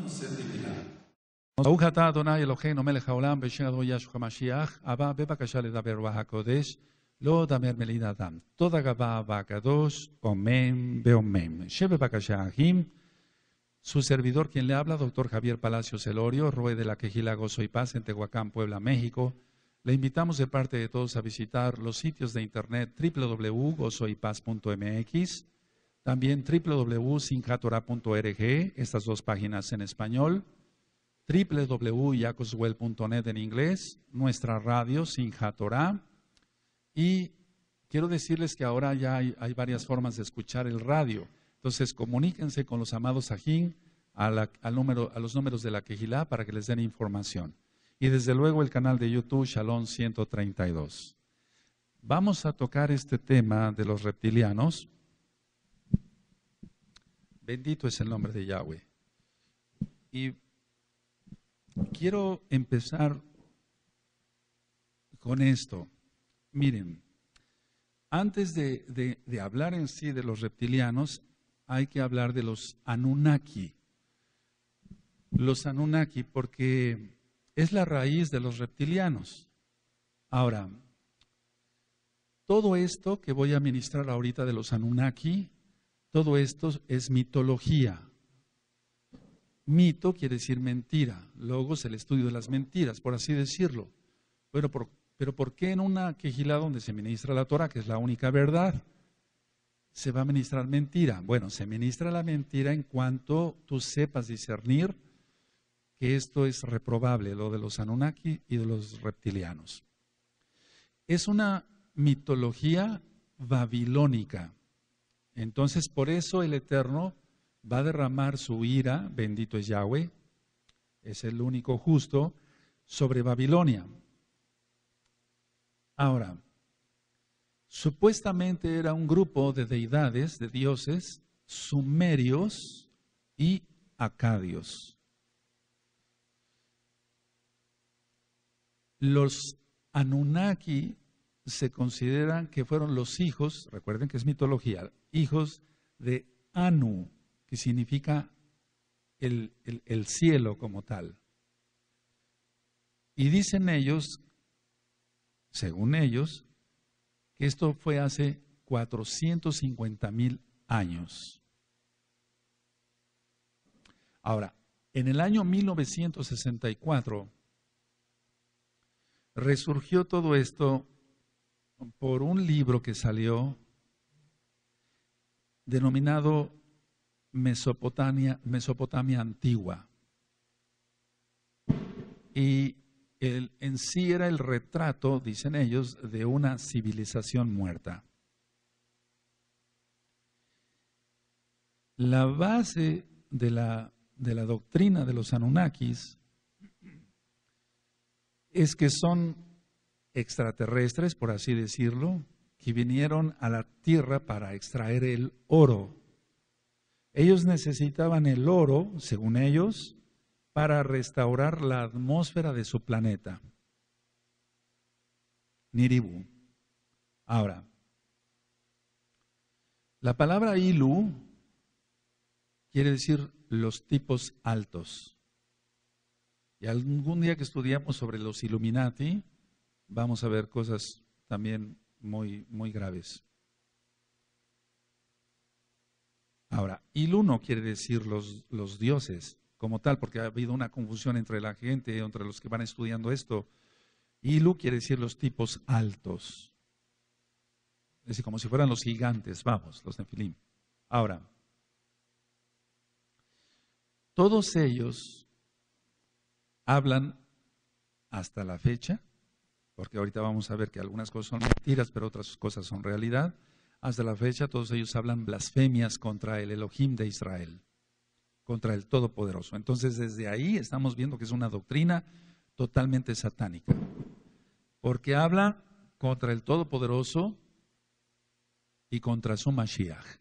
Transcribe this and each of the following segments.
ברוך אתה אדוני אלוהינו מלך העולם בשם אדוני ישוע המשיח. הבא בבקשה לדבר רוח הקודש, לא דמר מליד אדם. תודה רבה והקדוש, אמן ואמן. שבבקשה אחים, su servidor quien le habla, doctor Javier Palacios Elorio, Roe de la Quejila Gozo y Paz en Tehuacán, Puebla, México. Le invitamos de parte de todos a visitar los sitios de internet www.gozoypaz.mx, también www.sinjatorah.org, estas dos páginas en español, www.yacoswell.net en inglés, nuestra radio Sinjatorah. Y quiero decirles que ahora ya hay varias formas de escuchar el radio. Entonces comuníquense con los amados ajín a los números de la Quejilá para que les den información. Y desde luego el canal de YouTube Shalom 132. Vamos a tocar este tema de los reptilianos. Bendito es el nombre de Yahweh. Y quiero empezar con esto. Miren, antes de hablar en sí de los reptilianos, hay que hablar de los Anunnaki. Los Anunnaki, porque es la raíz de los reptilianos. Ahora, todo esto que voy a ministrar ahorita de los Anunnaki, todo esto es mitología. Mito quiere decir mentira, logos el estudio de las mentiras, por así decirlo. Pero ¿por qué en una quejilá donde se ministra la Torah, que es la única verdad, se va a ministrar mentira? Bueno, se ministra la mentira en cuanto tú sepas discernir que esto es reprobable, lo de los Anunnaki y de los reptilianos. Es una mitología babilónica. Entonces, por eso el Eterno va a derramar su ira, bendito es Yahweh, es el único justo, sobre Babilonia. Ahora, supuestamente era un grupo de deidades, de dioses, sumerios y acadios. Los Anunnaki se consideran que fueron los hijos, recuerden que es mitología, hijos de Anu, que significa el cielo como tal. Y dicen ellos, según ellos, que esto fue hace 450,000 años. Ahora, en el año 1964, resurgió todo esto por un libro que salió denominado Mesopotamia Antigua. Y en sí era el retrato, dicen ellos, de una civilización muerta. La base de la doctrina de los Anunnakis es que son extraterrestres, por así decirlo, que vinieron a la tierra para extraer el oro. Ellos necesitaban el oro, según ellos, para restaurar la atmósfera de su planeta, Niribu. Ahora, la palabra Ilu quiere decir los tipos altos. Y algún día que estudiamos sobre los Illuminati, vamos a ver cosas también muy, muy graves. Ahora, Ilu no quiere decir los dioses como tal, porque ha habido una confusión entre la gente, entre los que van estudiando esto. Ilu quiere decir los tipos altos. Es decir, como si fueran los gigantes, vamos, los Nefilim. Ahora, todos ellos hablan hasta la fecha, porque ahorita vamos a ver que algunas cosas son mentiras, pero otras cosas son realidad. Hasta la fecha todos ellos hablan blasfemias contra el Elohim de Israel, contra el Todopoderoso. Entonces desde ahí estamos viendo que es una doctrina totalmente satánica, porque habla contra el Todopoderoso y contra su Mashiach.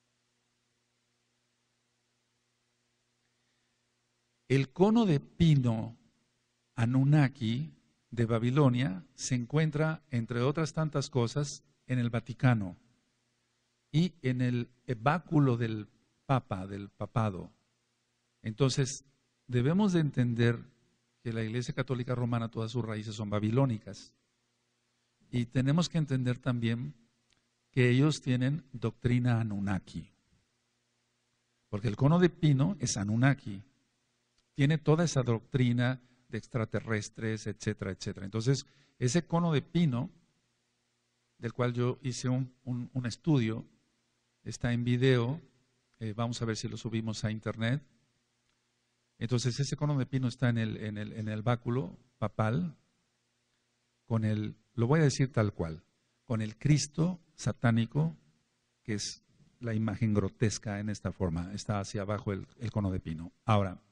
El cono de pino Anunnaki de Babilonia se encuentra, entre otras tantas cosas, en el Vaticano y en el báculo del Papa, del papado. Entonces, debemos de entender que la Iglesia Católica Romana, todas sus raíces son babilónicas. Y tenemos que entender también que ellos tienen doctrina Anunnaki. Porque el cono de pino es Anunnaki. Tiene toda esa doctrina de extraterrestres, etcétera, etcétera. Entonces, ese cono de pino, del cual yo hice un estudio, está en video, vamos a ver si lo subimos a internet. Entonces, ese cono de pino está en el báculo papal, con lo voy a decir tal cual, con el Cristo satánico, que es la imagen grotesca en esta forma, está hacia abajo el cono de pino. Ahora,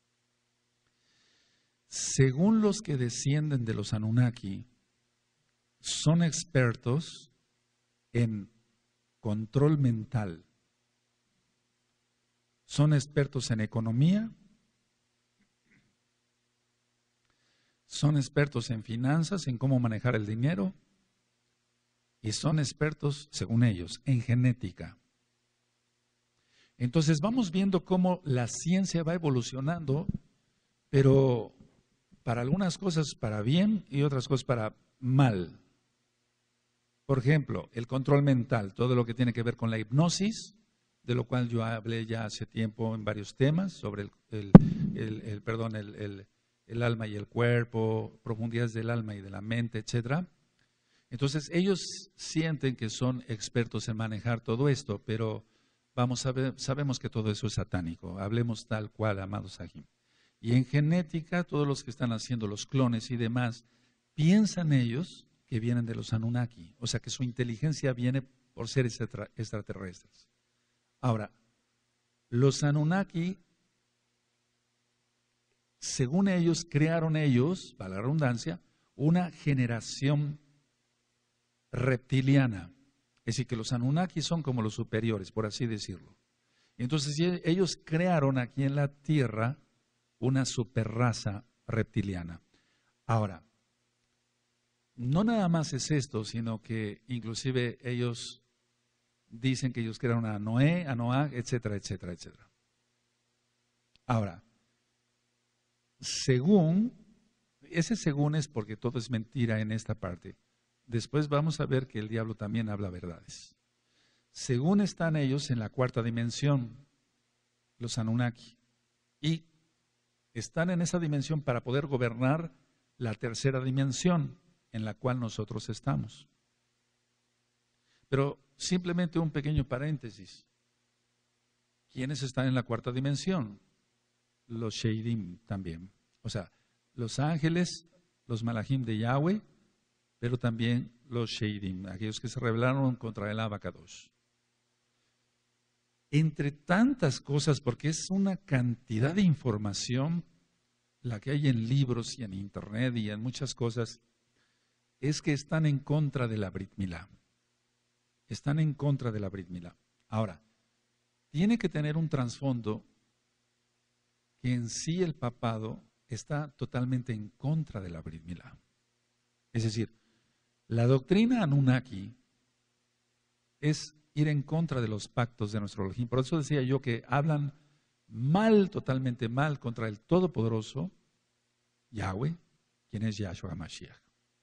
según los que descienden de los Anunnaki, son expertos en control mental, son expertos en economía, son expertos en finanzas, en cómo manejar el dinero, y son expertos, según ellos, en genética. Entonces vamos viendo cómo la ciencia va evolucionando, pero para algunas cosas para bien y otras cosas para mal. Por ejemplo, el control mental, todo lo que tiene que ver con la hipnosis, de lo cual yo hablé ya hace tiempo en varios temas, sobre el alma y el cuerpo, profundidades del alma y de la mente, etcétera. Entonces ellos sienten que son expertos en manejar todo esto, pero sabemos que todo eso es satánico. Hablemos tal cual, amados Sahim. Y en genética, todos los que están haciendo los clones y demás, piensan ellos que vienen de los Anunnaki, o sea que su inteligencia viene por seres extraterrestres. Ahora, los Anunnaki, según ellos, crearon ellos, para la redundancia, una generación reptiliana. Es decir, que los Anunnaki son como los superiores, por así decirlo. Entonces ellos crearon aquí en la Tierra una superraza reptiliana. Ahora, no nada más es esto, sino que inclusive ellos dicen que ellos crearon a Noé, a Noah, etcétera, etcétera, etcétera. Ahora, ese según es porque todo es mentira en esta parte. Después vamos a ver que el diablo también habla verdades. Según están ellos en la cuarta dimensión, los Anunnaki, y están en esa dimensión para poder gobernar la tercera dimensión en la cual nosotros estamos. Pero simplemente un pequeño paréntesis. ¿Quiénes están en la cuarta dimensión? Los Sheidim también. O sea, los ángeles, los Malachim de Yahweh, pero también los Sheidim, aquellos que se rebelaron contra el Abacadosh. Entre tantas cosas, porque es una cantidad de información la que hay en libros y en internet y en muchas cosas, es que están en contra de la Brit Milá. Están en contra de la Brit Milá. Ahora, tiene que tener un trasfondo que en sí el papado está totalmente en contra de la Brit Milá. Es decir, la doctrina Anunnaki es ir en contra de los pactos de nuestro Elohim. Por eso decía yo que hablan mal, totalmente mal, contra el Todopoderoso Yahweh, quien es Yahshua HaMashiach.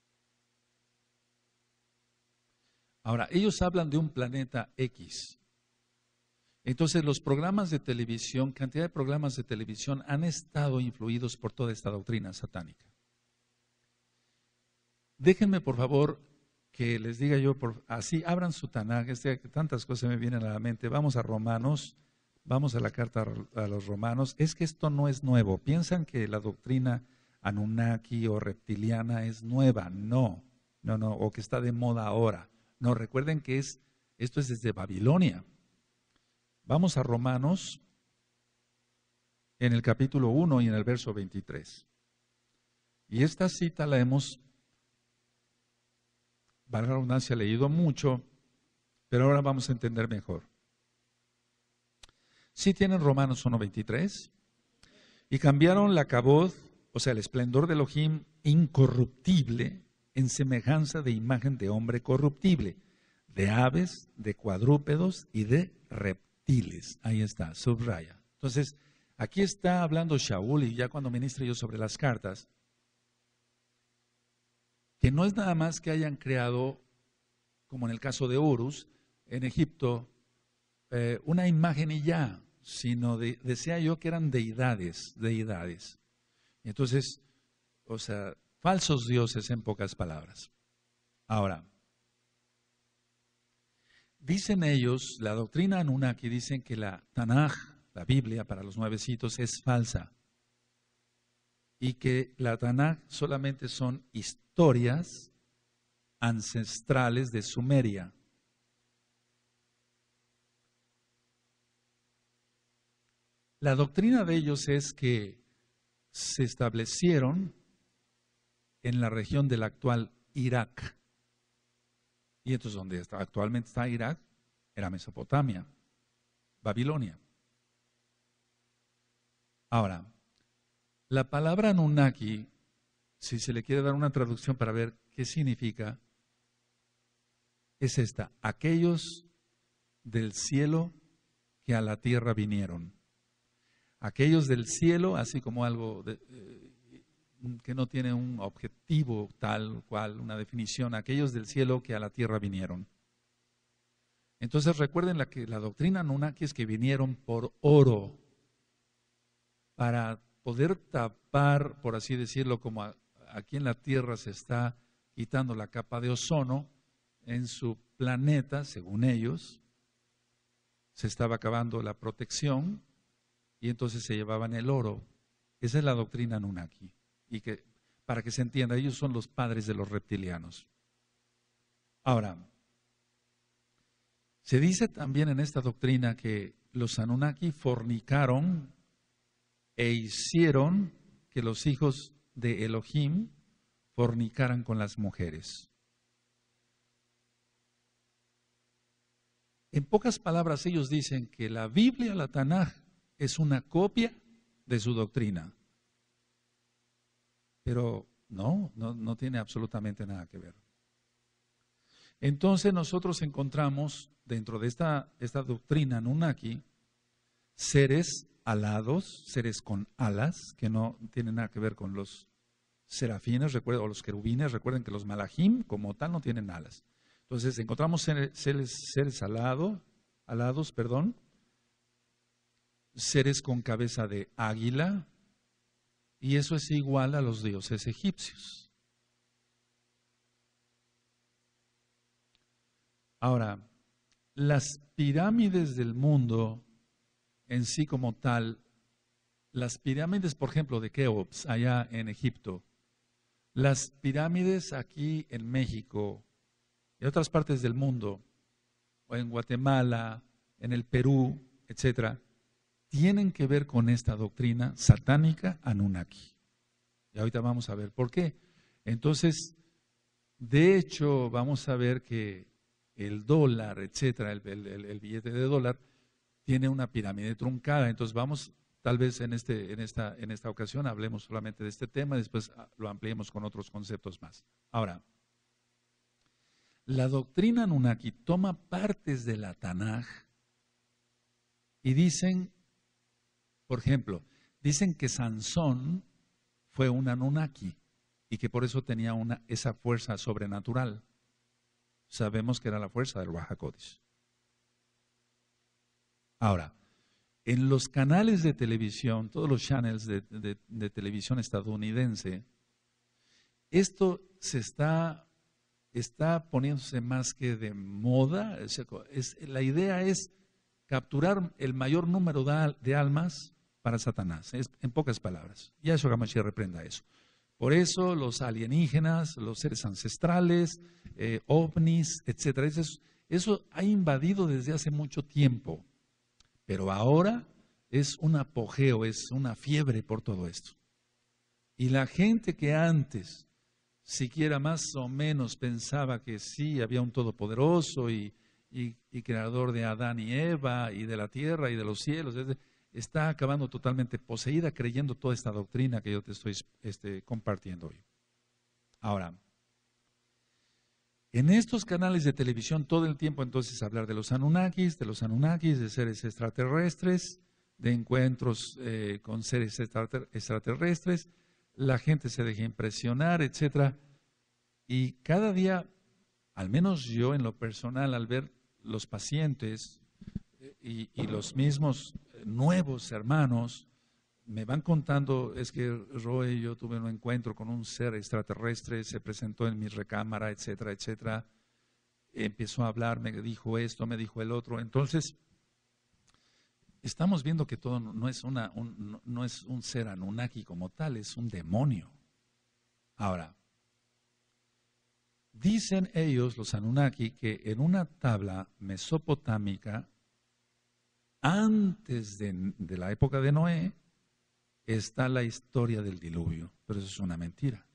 Ahora, ellos hablan de un planeta X. Entonces, los programas de televisión, cantidad de programas de televisión han estado influidos por toda esta doctrina satánica. Déjenme, por favor, que les diga yo, así abran su Tanaj, que tantas cosas me vienen a la mente. Vamos a Romanos, vamos a la carta a los Romanos. Es que esto no es nuevo. Piensan que la doctrina Anunnaki o reptiliana es nueva. No, o que está de moda ahora. No, recuerden que esto es desde Babilonia. Vamos a Romanos en el capítulo 1 y en el verso 23. Y esta cita la hemos, valga la redundancia, leído mucho, pero ahora vamos a entender mejor. ¿Sí tienen Romanos 1:23? Y cambiaron la cabod, o sea, el esplendor de Elohim incorruptible, en semejanza de imagen de hombre corruptible, de aves, de cuadrúpedos y de reptiles. Ahí está, subraya. Entonces, Aquí está hablando Shaul, y ya cuando ministre yo sobre las cartas, que no es nada más que hayan creado, como en el caso de Horus, en Egipto, una imagen y ya, sino decía yo que eran deidades. Y entonces, o sea, falsos dioses en pocas palabras. Ahora, dicen ellos, la doctrina Anunnaki, dicen que la Tanaj, la Biblia para los nuevecitos, es falsa. Y que la Tanaj solamente son historias ancestrales de Sumeria. La doctrina de ellos es que se establecieron en la región del actual Irak. Y entonces donde actualmente está Irak era Mesopotamia, Babilonia. Ahora, la palabra Anunnaki, si se le quiere dar una traducción para ver qué significa, es esta: aquellos del cielo que a la tierra vinieron. Aquellos del cielo, así como algo que no tiene un objetivo tal cual, una definición, aquellos del cielo que a la tierra vinieron. Entonces recuerden la doctrina Anunnaki es que vinieron por oro, para poder tapar, por así decirlo, como aquí en la tierra se está quitando la capa de ozono, en su planeta, según ellos, se estaba acabando la protección, y entonces se llevaban el oro. Esa es la doctrina Anunnaki. Y que, para que se entienda, ellos son los padres de los reptilianos. Ahora, se dice también en esta doctrina que los Anunnaki fornicaron e hicieron que los hijos de Elohim fornicaran con las mujeres. En pocas palabras, ellos dicen que la Biblia, la Tanaj, es una copia de su doctrina. Pero no tiene absolutamente nada que ver. Entonces nosotros encontramos dentro de esta doctrina Anunnaki seres alados, seres con alas, que no tienen nada que ver con los serafines, o los querubines. Recuerden que los malajim como tal no tienen alas. Entonces encontramos seres alados, seres con cabeza de águila, y eso es igual a los dioses egipcios. Ahora, las pirámides del mundo en sí como tal, las pirámides, por ejemplo, de Keops, allá en Egipto, las pirámides aquí en México y otras partes del mundo, o en Guatemala, en el Perú, etcétera, tienen que ver con esta doctrina satánica Anunnaki. Y ahorita vamos a ver por qué. Entonces, de hecho, vamos a ver que el dólar, etcétera, el billete de dólar, tiene una pirámide truncada. Entonces vamos, tal vez en esta ocasión hablemos solamente de este tema, después lo ampliemos con otros conceptos más. Ahora, la doctrina Anunnaki toma partes de la Tanaj y dicen, por ejemplo, dicen que Sansón fue un Anunnaki y que por eso tenía esa fuerza sobrenatural. Sabemos que era la fuerza del Ruach HaKodesh. Ahora, en los canales de televisión, todos los channels de televisión estadounidense, esto se está poniéndose más que de moda. La idea es capturar el mayor número de almas para Satanás, en pocas palabras. Yahshua HaMashiach reprenda eso. Por eso los alienígenas, los seres ancestrales, ovnis, etcétera, eso ha invadido desde hace mucho tiempo. Pero ahora es un apogeo, es una fiebre por todo esto. Y la gente que antes siquiera más o menos pensaba que sí, había un todopoderoso y creador de Adán y Eva y de la tierra y de los cielos, está acabando totalmente poseída creyendo toda esta doctrina que yo te estoy compartiendo hoy. Ahora, en estos canales de televisión todo el tiempo entonces hablar de los Anunnakis, de seres extraterrestres, de encuentros con seres extraterrestres, la gente se deja impresionar, etcétera. Y cada día, al menos yo en lo personal, al ver los pacientes y los mismos nuevos hermanos, me van contando, es que Roy, yo tuve un encuentro con un ser extraterrestre, se presentó en mi recámara, etcétera, etcétera. Empezó a hablar, me dijo esto, me dijo el otro. Entonces, estamos viendo que todo no es, no es un ser Anunnaki como tal, es un demonio. Ahora, dicen ellos, los Anunnaki, que en una tabla mesopotámica, antes de la época de Noé, está la historia del diluvio, pero eso es una mentira.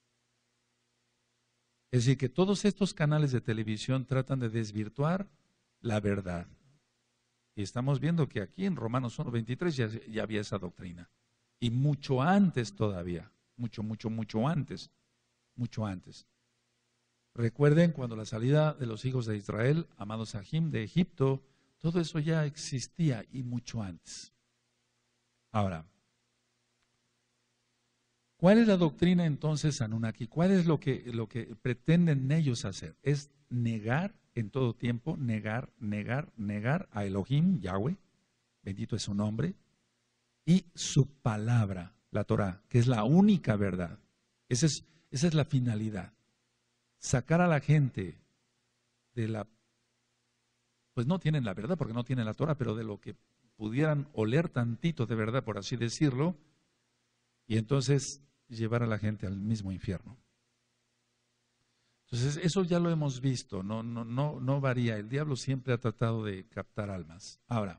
Es decir, que todos estos canales de televisión tratan de desvirtuar la verdad. Y estamos viendo que aquí en Romanos 1:23 ya había esa doctrina. Y mucho antes todavía, mucho antes. Recuerden cuando la salida de los hijos de Israel, amados Sahim, de Egipto, todo eso ya existía y mucho antes. Ahora, ¿cuál es la doctrina entonces Anunnaki? ¿Cuál es lo que pretenden ellos hacer? Es negar en todo tiempo, negar a Elohim, Yahweh, bendito es su nombre, y su palabra, la Torah, que es la única verdad. Esa es la finalidad. Sacar a la gente de la, pues no tienen la verdad porque no tienen la Torah, pero de lo que pudieran oler tantito de verdad, por así decirlo, y entonces llevar a la gente al mismo infierno. Entonces, eso ya lo hemos visto, no varía. El diablo siempre ha tratado de captar almas. Ahora,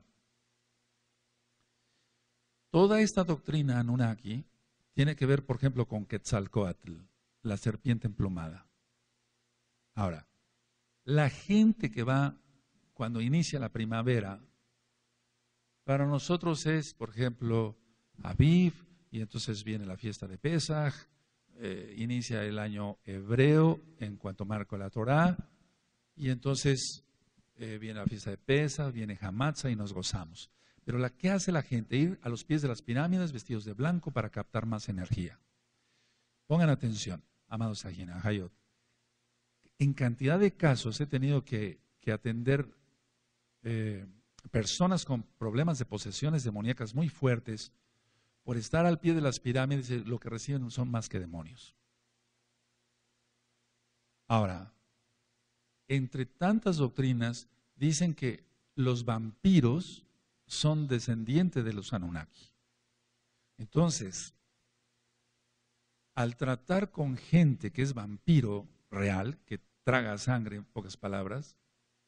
toda esta doctrina Anunnaki tiene que ver, por ejemplo, con Quetzalcóatl, la serpiente emplumada. Ahora, la gente que va cuando inicia la primavera, para nosotros es, por ejemplo, Aviv, y entonces viene la fiesta de Pesaj, inicia el año hebreo en cuanto marca la Torá, y entonces viene la fiesta de Pesaj, viene Hamatzah y nos gozamos. Pero ¿qué hace la gente? Ir a los pies de las pirámides vestidos de blanco para captar más energía. Pongan atención, amados Sajina, Hayot. En cantidad de casos he tenido que atender personas con problemas de posesiones demoníacas muy fuertes. Por estar al pie de las pirámides, lo que reciben son más que demonios. Ahora, entre tantas doctrinas, dicen que los vampiros son descendientes de los Anunnaki. Entonces, al tratar con gente que es vampiro real, que traga sangre, en pocas palabras,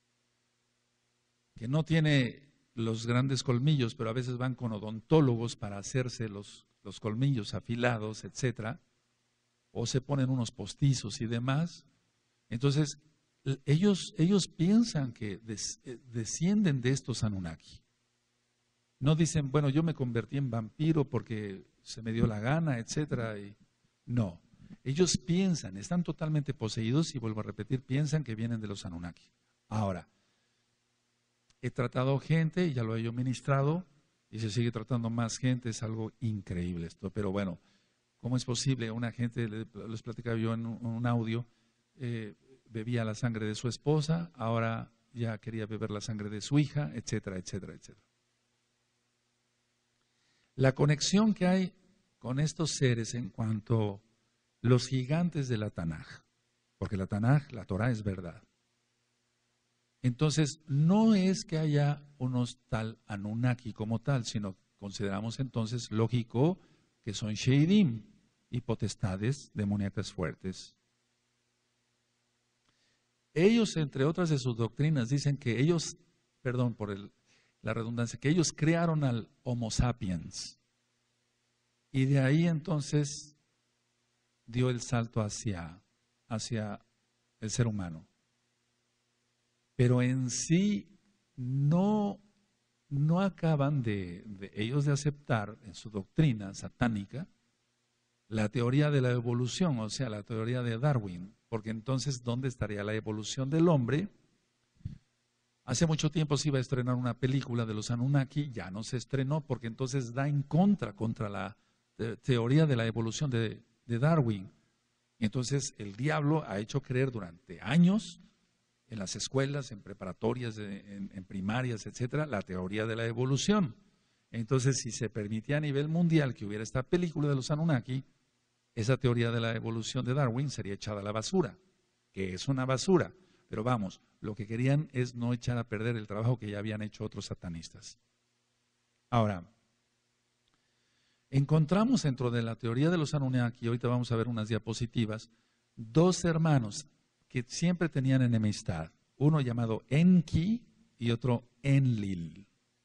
que no tiene los grandes colmillos, pero a veces van con odontólogos para hacerse los colmillos afilados, etcétera, o se ponen unos postizos y demás. Entonces, ellos piensan que descienden de estos Anunnaki. No dicen, bueno, yo me convertí en vampiro porque se me dio la gana, etcétera. No, ellos piensan, están totalmente poseídos y vuelvo a repetir, piensan que vienen de los Anunnaki. Ahora, he tratado gente, y ya lo he yo ministrado, y se sigue tratando más gente, es algo increíble esto. Pero bueno, ¿cómo es posible? Una gente, les platicaba yo en un audio, bebía la sangre de su esposa, ahora ya quería beber la sangre de su hija, etcétera, etcétera, etcétera. La conexión que hay con estos seres en cuanto a los gigantes de la Tanaj, porque la Tanaj, la Torah es verdad. Entonces, no es que haya unos tal Anunnaki como tal, sino consideramos entonces lógico que son Sheidim y potestades demoníacas fuertes. Ellos, entre otras de sus doctrinas, dicen que ellos, perdón por la redundancia, que ellos crearon al Homo sapiens. Y de ahí entonces dio el salto hacia el ser humano. Pero en sí no acaban de ellos de aceptar en su doctrina satánica la teoría de la evolución, o sea, la teoría de Darwin, porque entonces, ¿dónde estaría la evolución del hombre Hace mucho tiempo se iba a estrenar una película de los Anunnaki, ya no se estrenó porque entonces da en contra la teoría de la evolución de Darwin. Y entonces el diablo ha hecho creer durante años en las escuelas, en preparatorias, en primarias, etcétera, la teoría de la evolución. Entonces, si se permitía a nivel mundial que hubiera esta película de los Anunnaki, esa teoría de la evolución de Darwin sería echada a la basura, que es una basura. Pero vamos, lo que querían es no echar a perder el trabajo que ya habían hecho otros satanistas. Ahora, encontramos dentro de la teoría de los Anunnaki, ahorita vamos a ver unas diapositivas, dos hermanos que siempre tenían enemistad, uno llamado Enki y otro Enlil,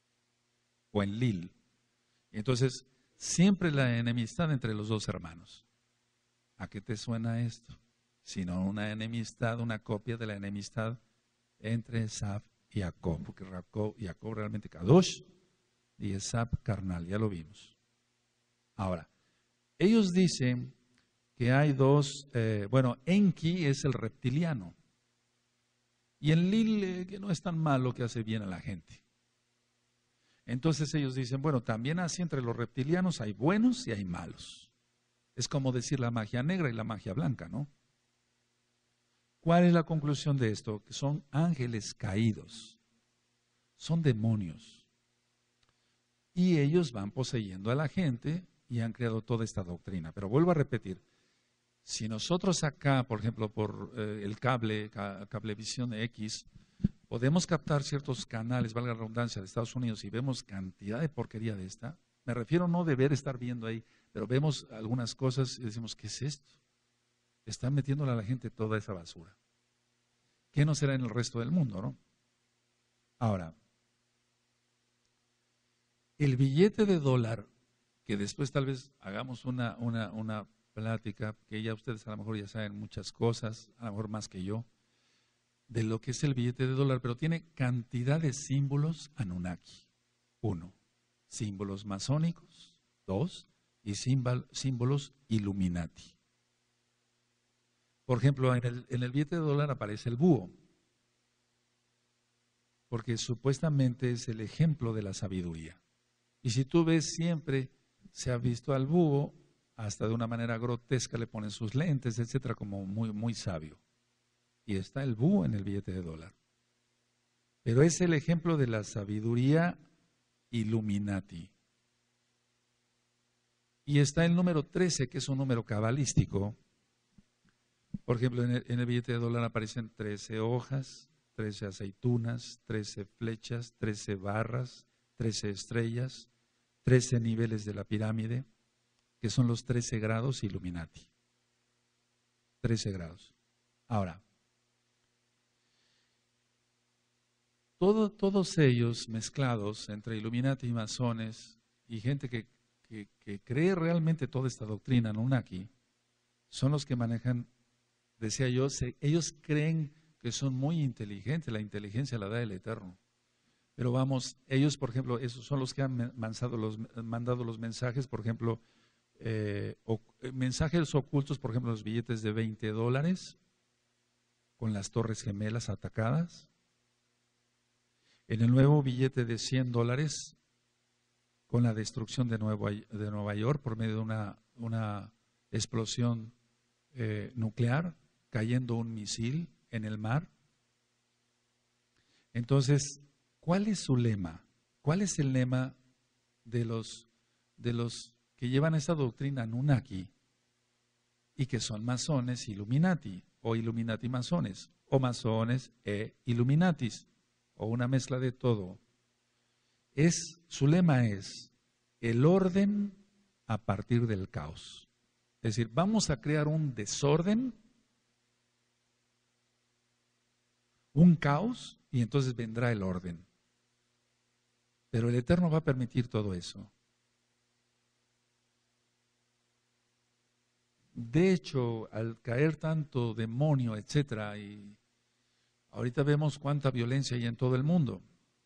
o Enlil. Entonces, siempre la enemistad entre los dos hermanos. ¿A qué te suena esto? Sino una enemistad, una copia de la enemistad entre Esab y Jacob, porque Jacob realmente Kadosh y Esab carnal, ya lo vimos. Ahora, ellos dicen que hay dos, Enki es el reptiliano y Enlil que no es tan malo, que hace bien a la gente. Entonces ellos dicen, bueno, también así entre los reptilianos hay buenos y hay malos. Es como decir la magia negra y la magia blanca, ¿no? ¿Cuál es la conclusión de esto? Que son ángeles caídos, son demonios. Y ellos van poseyendo a la gente y han creado toda esta doctrina. Pero vuelvo a repetir, si nosotros acá, por ejemplo, por el cablevisión X, podemos captar ciertos canales, valga la redundancia, de Estados Unidos y vemos cantidad de porquería de esta, me refiero no deber estar viendo ahí, pero vemos algunas cosas y decimos, ¿qué es esto? Están metiéndole a la gente toda esa basura. ¿Qué no será en el resto del mundo, no? Ahora, el billete de dólar, que después tal vez hagamos una plática, que ya ustedes a lo mejor ya saben muchas cosas, a lo mejor más que yo, de lo que es el billete de dólar, pero tiene cantidad de símbolos Anunnaki. 1, símbolos masónicos. 2, y símbolos Illuminati. Por ejemplo, en el billete de dólar aparece el búho, porque supuestamente es el ejemplo de la sabiduría. Y si tú ves, siempre se ha visto al búho, hasta de una manera grotesca le ponen sus lentes, etcétera, como muy, muy sabio. Y está el búho en el billete de dólar. Pero es el ejemplo de la sabiduría Illuminati. Y está el número 13, que es un número cabalístico. Por ejemplo, en el billete de dólar aparecen 13 hojas, 13 aceitunas, 13 flechas, 13 barras, 13 estrellas, 13 niveles de la pirámide, que son los 13 grados Illuminati. 13 grados. Ahora, todos ellos mezclados entre Illuminati y masones y gente que cree realmente toda esta doctrina Anunnaki, son los que manejan, decía yo, ellos creen que son muy inteligentes, la inteligencia la da el Eterno. Pero vamos, ellos, por ejemplo, esos son los que han mandado los mensajes, por ejemplo, mensajes ocultos, por ejemplo, los billetes de $20 con las Torres Gemelas atacadas. En el nuevo billete de $100 con la destrucción de Nueva York por medio de una explosión nuclear, cayendo un misil en el mar. Entonces, ¿cuál es su lema? ¿Cuál es el lema de los que llevan esta doctrina Anunnaki y que son masones Illuminati o Illuminati masones o masones e Illuminatis o una mezcla de todo? Su lema es el orden a partir del caos. Es decir, vamos a crear un desorden, un caos, y entonces vendrá el orden. Pero el Eterno va a permitir todo eso. De hecho, al caer tanto demonio, etcétera, y ahorita vemos cuánta violencia hay en todo el mundo.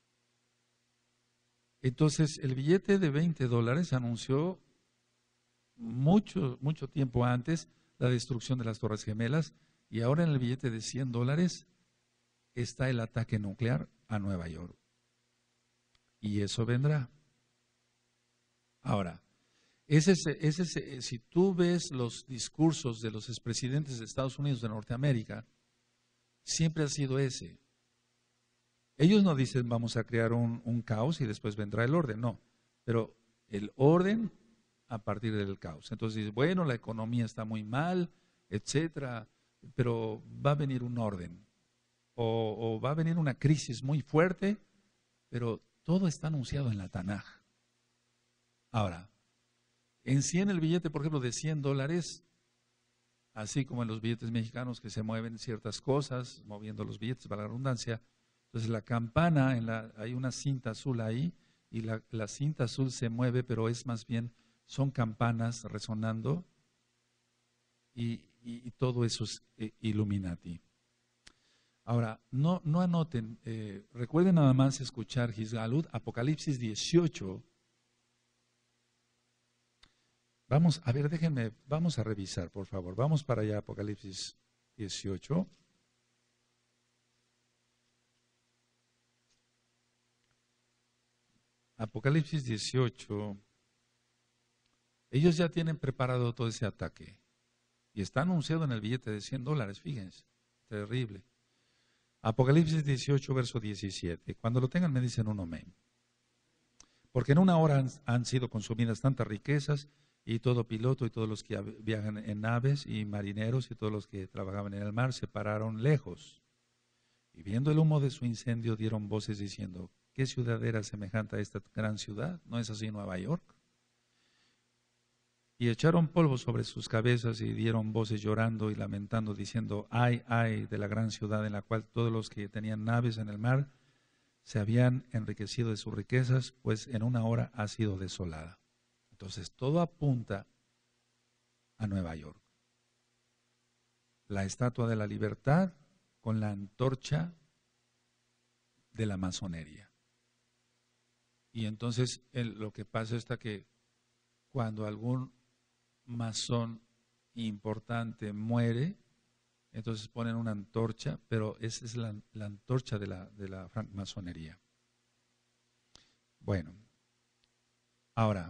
Entonces, el billete de $20 anunció mucho tiempo antes la destrucción de las Torres Gemelas, y ahora en el billete de $100 está el ataque nuclear a Nueva York. Y eso vendrá. Ahora, si tú ves los discursos de los expresidentes de Estados Unidos de Norteamérica, siempre ha sido ese. Ellos no dicen vamos a crear un caos y después vendrá el orden, no. Pero el orden a partir del caos. Entonces, bueno, la economía está muy mal, etcétera, pero va a venir un orden. O va a venir una crisis muy fuerte, pero todo está anunciado en la Tanaj. Ahora, en sí en el billete, por ejemplo, de $100, así como en los billetes mexicanos que se mueven ciertas cosas, moviendo los billetes para la redundancia, entonces la campana, hay una cinta azul ahí, y la cinta azul se mueve, pero es más bien, son campanas resonando, y todo eso es Illuminati. Ahora, no anoten, recuerden nada más escuchar Gizgalud, Apocalipsis 18. Vamos, a ver, vamos a revisar, por favor. Vamos para allá, Apocalipsis 18. Apocalipsis 18. Ellos ya tienen preparado todo ese ataque. Y está anunciado en el billete de $100, fíjense. Terrible. Apocalipsis 18, verso 17. Cuando lo tengan me dicen un amén. Porque en una hora han sido consumidas tantas riquezas, y todo piloto y todos los que viajan en naves y marineros y todos los que trabajaban en el mar se pararon lejos. Y viendo el humo de su incendio dieron voces diciendo, ¿qué ciudad era semejante a esta gran ciudad? ¿No es así Nueva York? Y echaron polvo sobre sus cabezas y dieron voces llorando y lamentando diciendo, ay, ay de la gran ciudad en la cual todos los que tenían naves en el mar se habían enriquecido de sus riquezas, pues en una hora ha sido desolada. Entonces, todo apunta a Nueva York. La Estatua de la Libertad con la antorcha de la masonería. Y entonces, lo que pasa es que cuando algún masón importante muere, entonces ponen una antorcha, pero esa es la antorcha de la francmasonería. Bueno, ahora,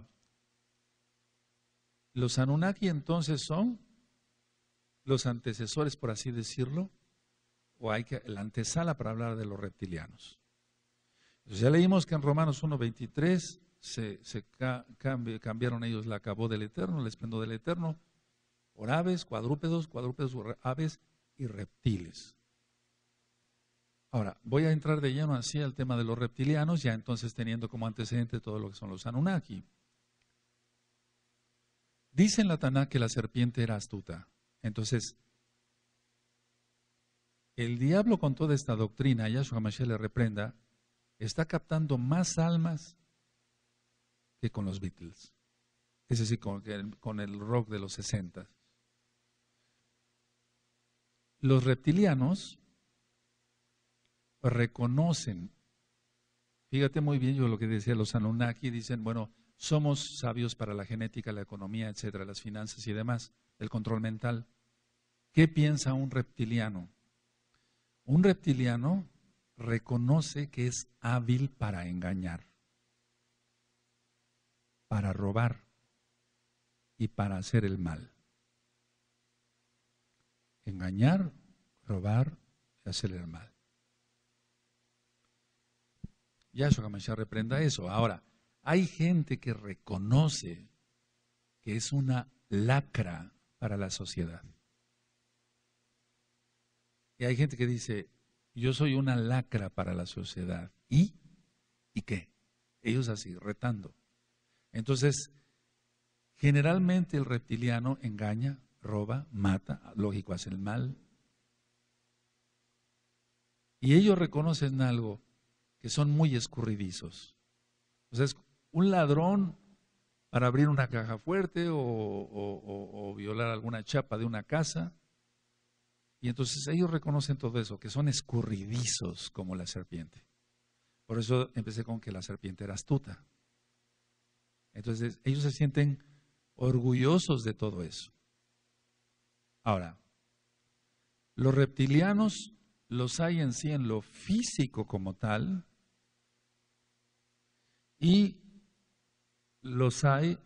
los Anunnaki entonces son los antecesores, por así decirlo, o la antesala para hablar de los reptilianos. Entonces ya leímos que en Romanos 1:23 cambiaron ellos la cabó del Eterno, el esplendor del Eterno, por aves, cuadrúpedos, aves y reptiles. Ahora, voy a entrar de lleno así al tema de los reptilianos, ya entonces teniendo como antecedente todo lo que son los Anunnaki. Dice en la Taná que la serpiente era astuta. Entonces, el diablo con toda esta doctrina, Yahshua Mashiach le reprenda, está captando más almas que con los Beatles. Es decir, con el rock de los 60. Los reptilianos reconocen, fíjate muy bien yo lo que decía los Anunnaki, dicen, bueno, somos sabios para la genética, la economía, etcétera, las finanzas y demás, el control mental. ¿Qué piensa un reptiliano? Un reptiliano reconoce que es hábil para engañar, para robar y para hacer el mal. Engañar, robar y hacer el mal. Yahshua HaMashiach reprenda eso. Ahora, hay gente que reconoce que es una lacra para la sociedad. Y hay gente que dice, yo soy una lacra para la sociedad. ¿Y qué? Ellos así, retando. Entonces, generalmente el reptiliano engaña, roba, mata, lógico, hace el mal. Y ellos reconocen algo, que son muy escurridizos. O sea, es un ladrón para abrir una caja fuerte o violar alguna chapa de una casa. Y entonces ellos reconocen todo eso, que son escurridizos como la serpiente. Por eso empecé con que la serpiente era astuta. Entonces ellos se sienten orgullosos de todo eso. Ahora, los reptilianos los hay en sí en lo físico como tal, y los hay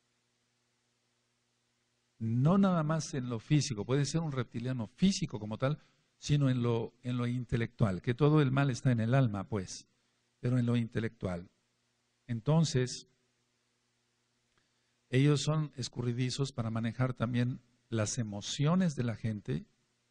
no nada más en lo físico, puede ser un reptiliano físico como tal, sino en lo intelectual, que todo el mal está en el alma, pues, pero en lo intelectual. Entonces, ellos son escurridizos para manejar también las emociones de la gente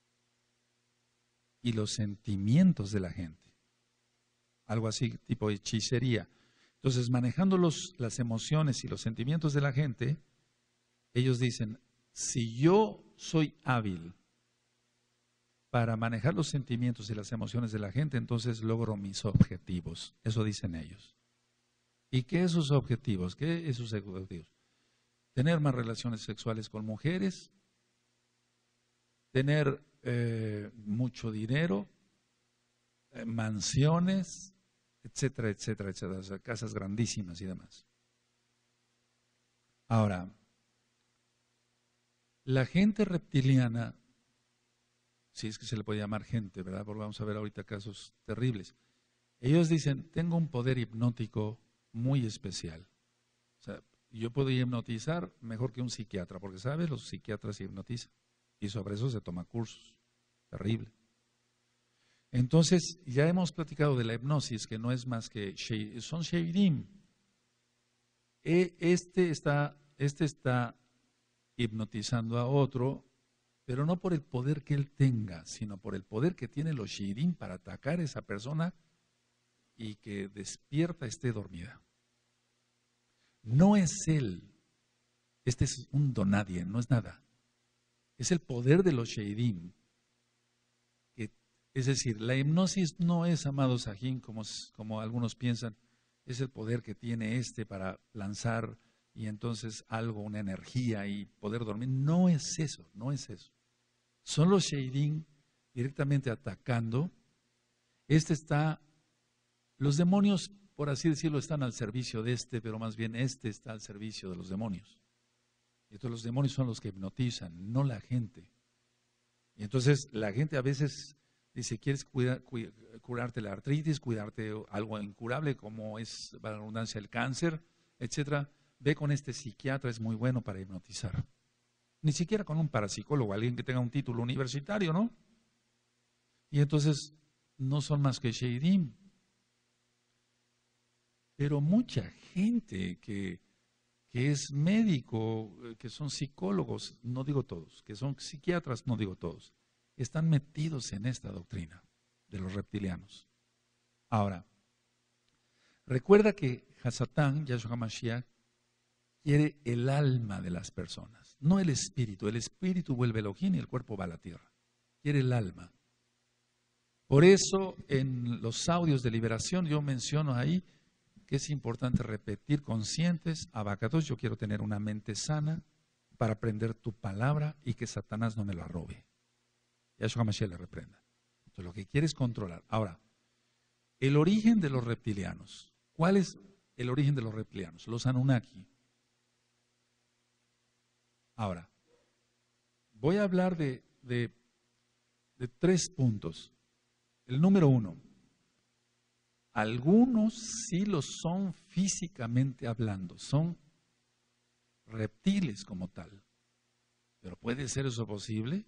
y los sentimientos de la gente. Algo así, tipo hechicería. Entonces, manejando las emociones y los sentimientos de la gente, ellos dicen, si yo soy hábil para manejar los sentimientos y las emociones de la gente, entonces logro mis objetivos. Eso dicen ellos. ¿Y qué es sus objetivos? ¿Qué es sus objetivos? Tener más relaciones sexuales con mujeres, tener mucho dinero, mansiones, etcétera, etcétera, etcétera, o sea, casas grandísimas y demás. Ahora, la gente reptiliana, si es que se le puede llamar gente, ¿verdad? Porque vamos a ver ahorita casos terribles. Ellos dicen, tengo un poder hipnótico muy especial. O sea, yo puedo hipnotizar mejor que un psiquiatra, porque, ¿sabes? Los psiquiatras hipnotizan. Y sobre eso se toma cursos. Terrible. Entonces, ya hemos platicado de la hipnosis, que no es más que, son sheidim. Este está hipnotizando a otro, pero no por el poder que él tenga, sino por el poder que tienen los sheidim para atacar a esa persona y que despierta esté dormida. No es él. Este es un donadie, no es nada. Es el poder de los sheidim. Es decir, la hipnosis no es, amado Sajín, como algunos piensan, es el poder que tiene para lanzar y entonces algo, una energía y poder dormir. No es eso, no es eso. Son los sheidim directamente atacando. Los demonios, por así decirlo, están al servicio de pero más bien está al servicio de los demonios. Y entonces los demonios son los que hipnotizan, no la gente. Y entonces la gente a veces dice, ¿quieres curarte la artritis, cuidarte algo incurable como es, para la redundancia, el cáncer, etcétera? Ve con este psiquiatra, es muy bueno para hipnotizar. Ni siquiera con un parapsicólogo, alguien que tenga un título universitario, ¿no? Y entonces no son más que sheidim. Pero mucha gente que es médico, que son psicólogos, no digo todos, que son psiquiatras, no digo todos, están metidos en esta doctrina de los reptilianos. Ahora, recuerda que Hasatán, Yahshua HaMashiach, quiere el alma de las personas, no el espíritu. El espíritu vuelve Elohim y el cuerpo va a la tierra. Quiere el alma. Por eso, en los audios de liberación, yo menciono ahí que es importante repetir conscientes, abacados, yo quiero tener una mente sana para aprender tu palabra y que Satanás no me la robe. Yahshua HaMashiach le reprenda. Entonces, lo que quiere es controlar. Ahora, el origen de los reptilianos. ¿Cuál es el origen de los reptilianos? Los Anunnaki. Ahora, voy a hablar de 3 puntos. El número 1. Algunos sí lo son físicamente hablando, son reptiles como tal. ¿Pero puede ser eso posible?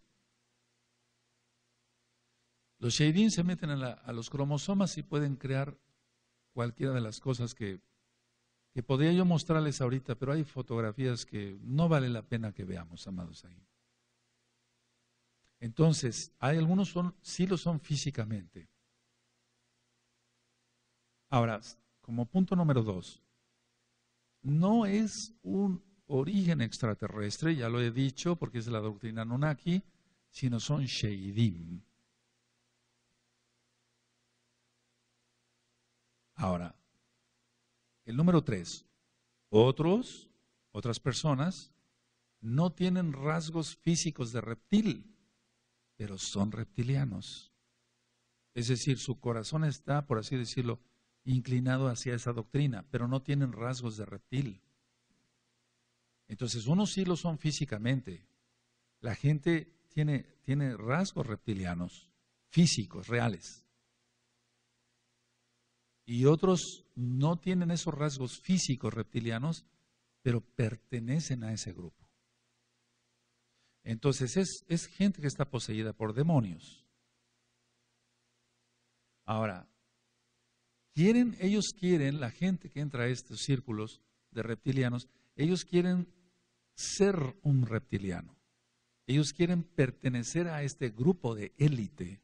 Los sheidim se meten a los cromosomas y pueden crear cualquiera de las cosas que podría yo mostrarles ahorita, pero hay fotografías que no vale la pena que veamos, amados ahí. Entonces, hay algunos sí lo son físicamente. Ahora, como punto número 2, no es un origen extraterrestre, ya lo he dicho porque es la doctrina Anunnaki, sino son sheidim. Ahora, el número 3, otras personas no tienen rasgos físicos de reptil, pero son reptilianos. Es decir, su corazón está, por así decirlo, inclinado hacia esa doctrina, pero no tienen rasgos de reptil. Entonces, unos sí lo son físicamente. La gente tiene rasgos reptilianos físicos, reales. Y otros no tienen esos rasgos físicos reptilianos, pero pertenecen a ese grupo. Entonces es gente que está poseída por demonios. Ahora, ellos quieren, la gente que entra a estos círculos de reptilianos, ellos quieren ser un reptiliano. Ellos quieren pertenecer a este grupo de élite.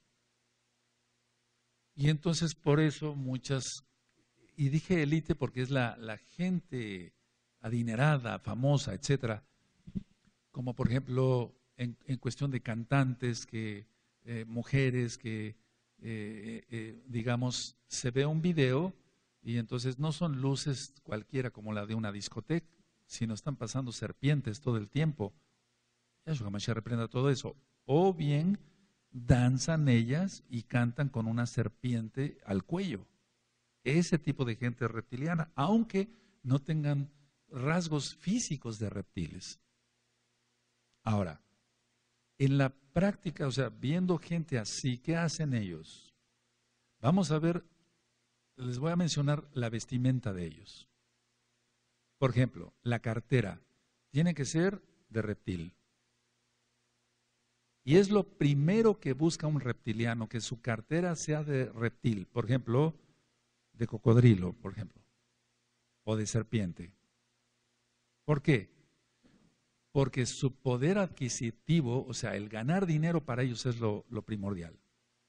Y entonces por eso y dije élite porque es la gente adinerada, famosa, etcétera, como por ejemplo en cuestión de cantantes, mujeres que digamos, se ve un video y entonces no son luces cualquiera como la de una discoteca, sino están pasando serpientes todo el tiempo. Yahshua Mashiach reprenda todo eso. O bien danzan ellas y cantan con una serpiente al cuello. Ese tipo de gente reptiliana, aunque no tengan rasgos físicos de reptiles. Ahora, en la práctica, o sea, viendo gente así, ¿qué hacen ellos? Vamos a ver, les voy a mencionar la vestimenta de ellos. Por ejemplo, la cartera tiene que ser de reptil. Y es lo primero que busca un reptiliano, que su cartera sea de reptil. Por ejemplo, de cocodrilo, por ejemplo, o de serpiente. ¿Por qué? Porque su poder adquisitivo, o sea, el ganar dinero para ellos es lo primordial.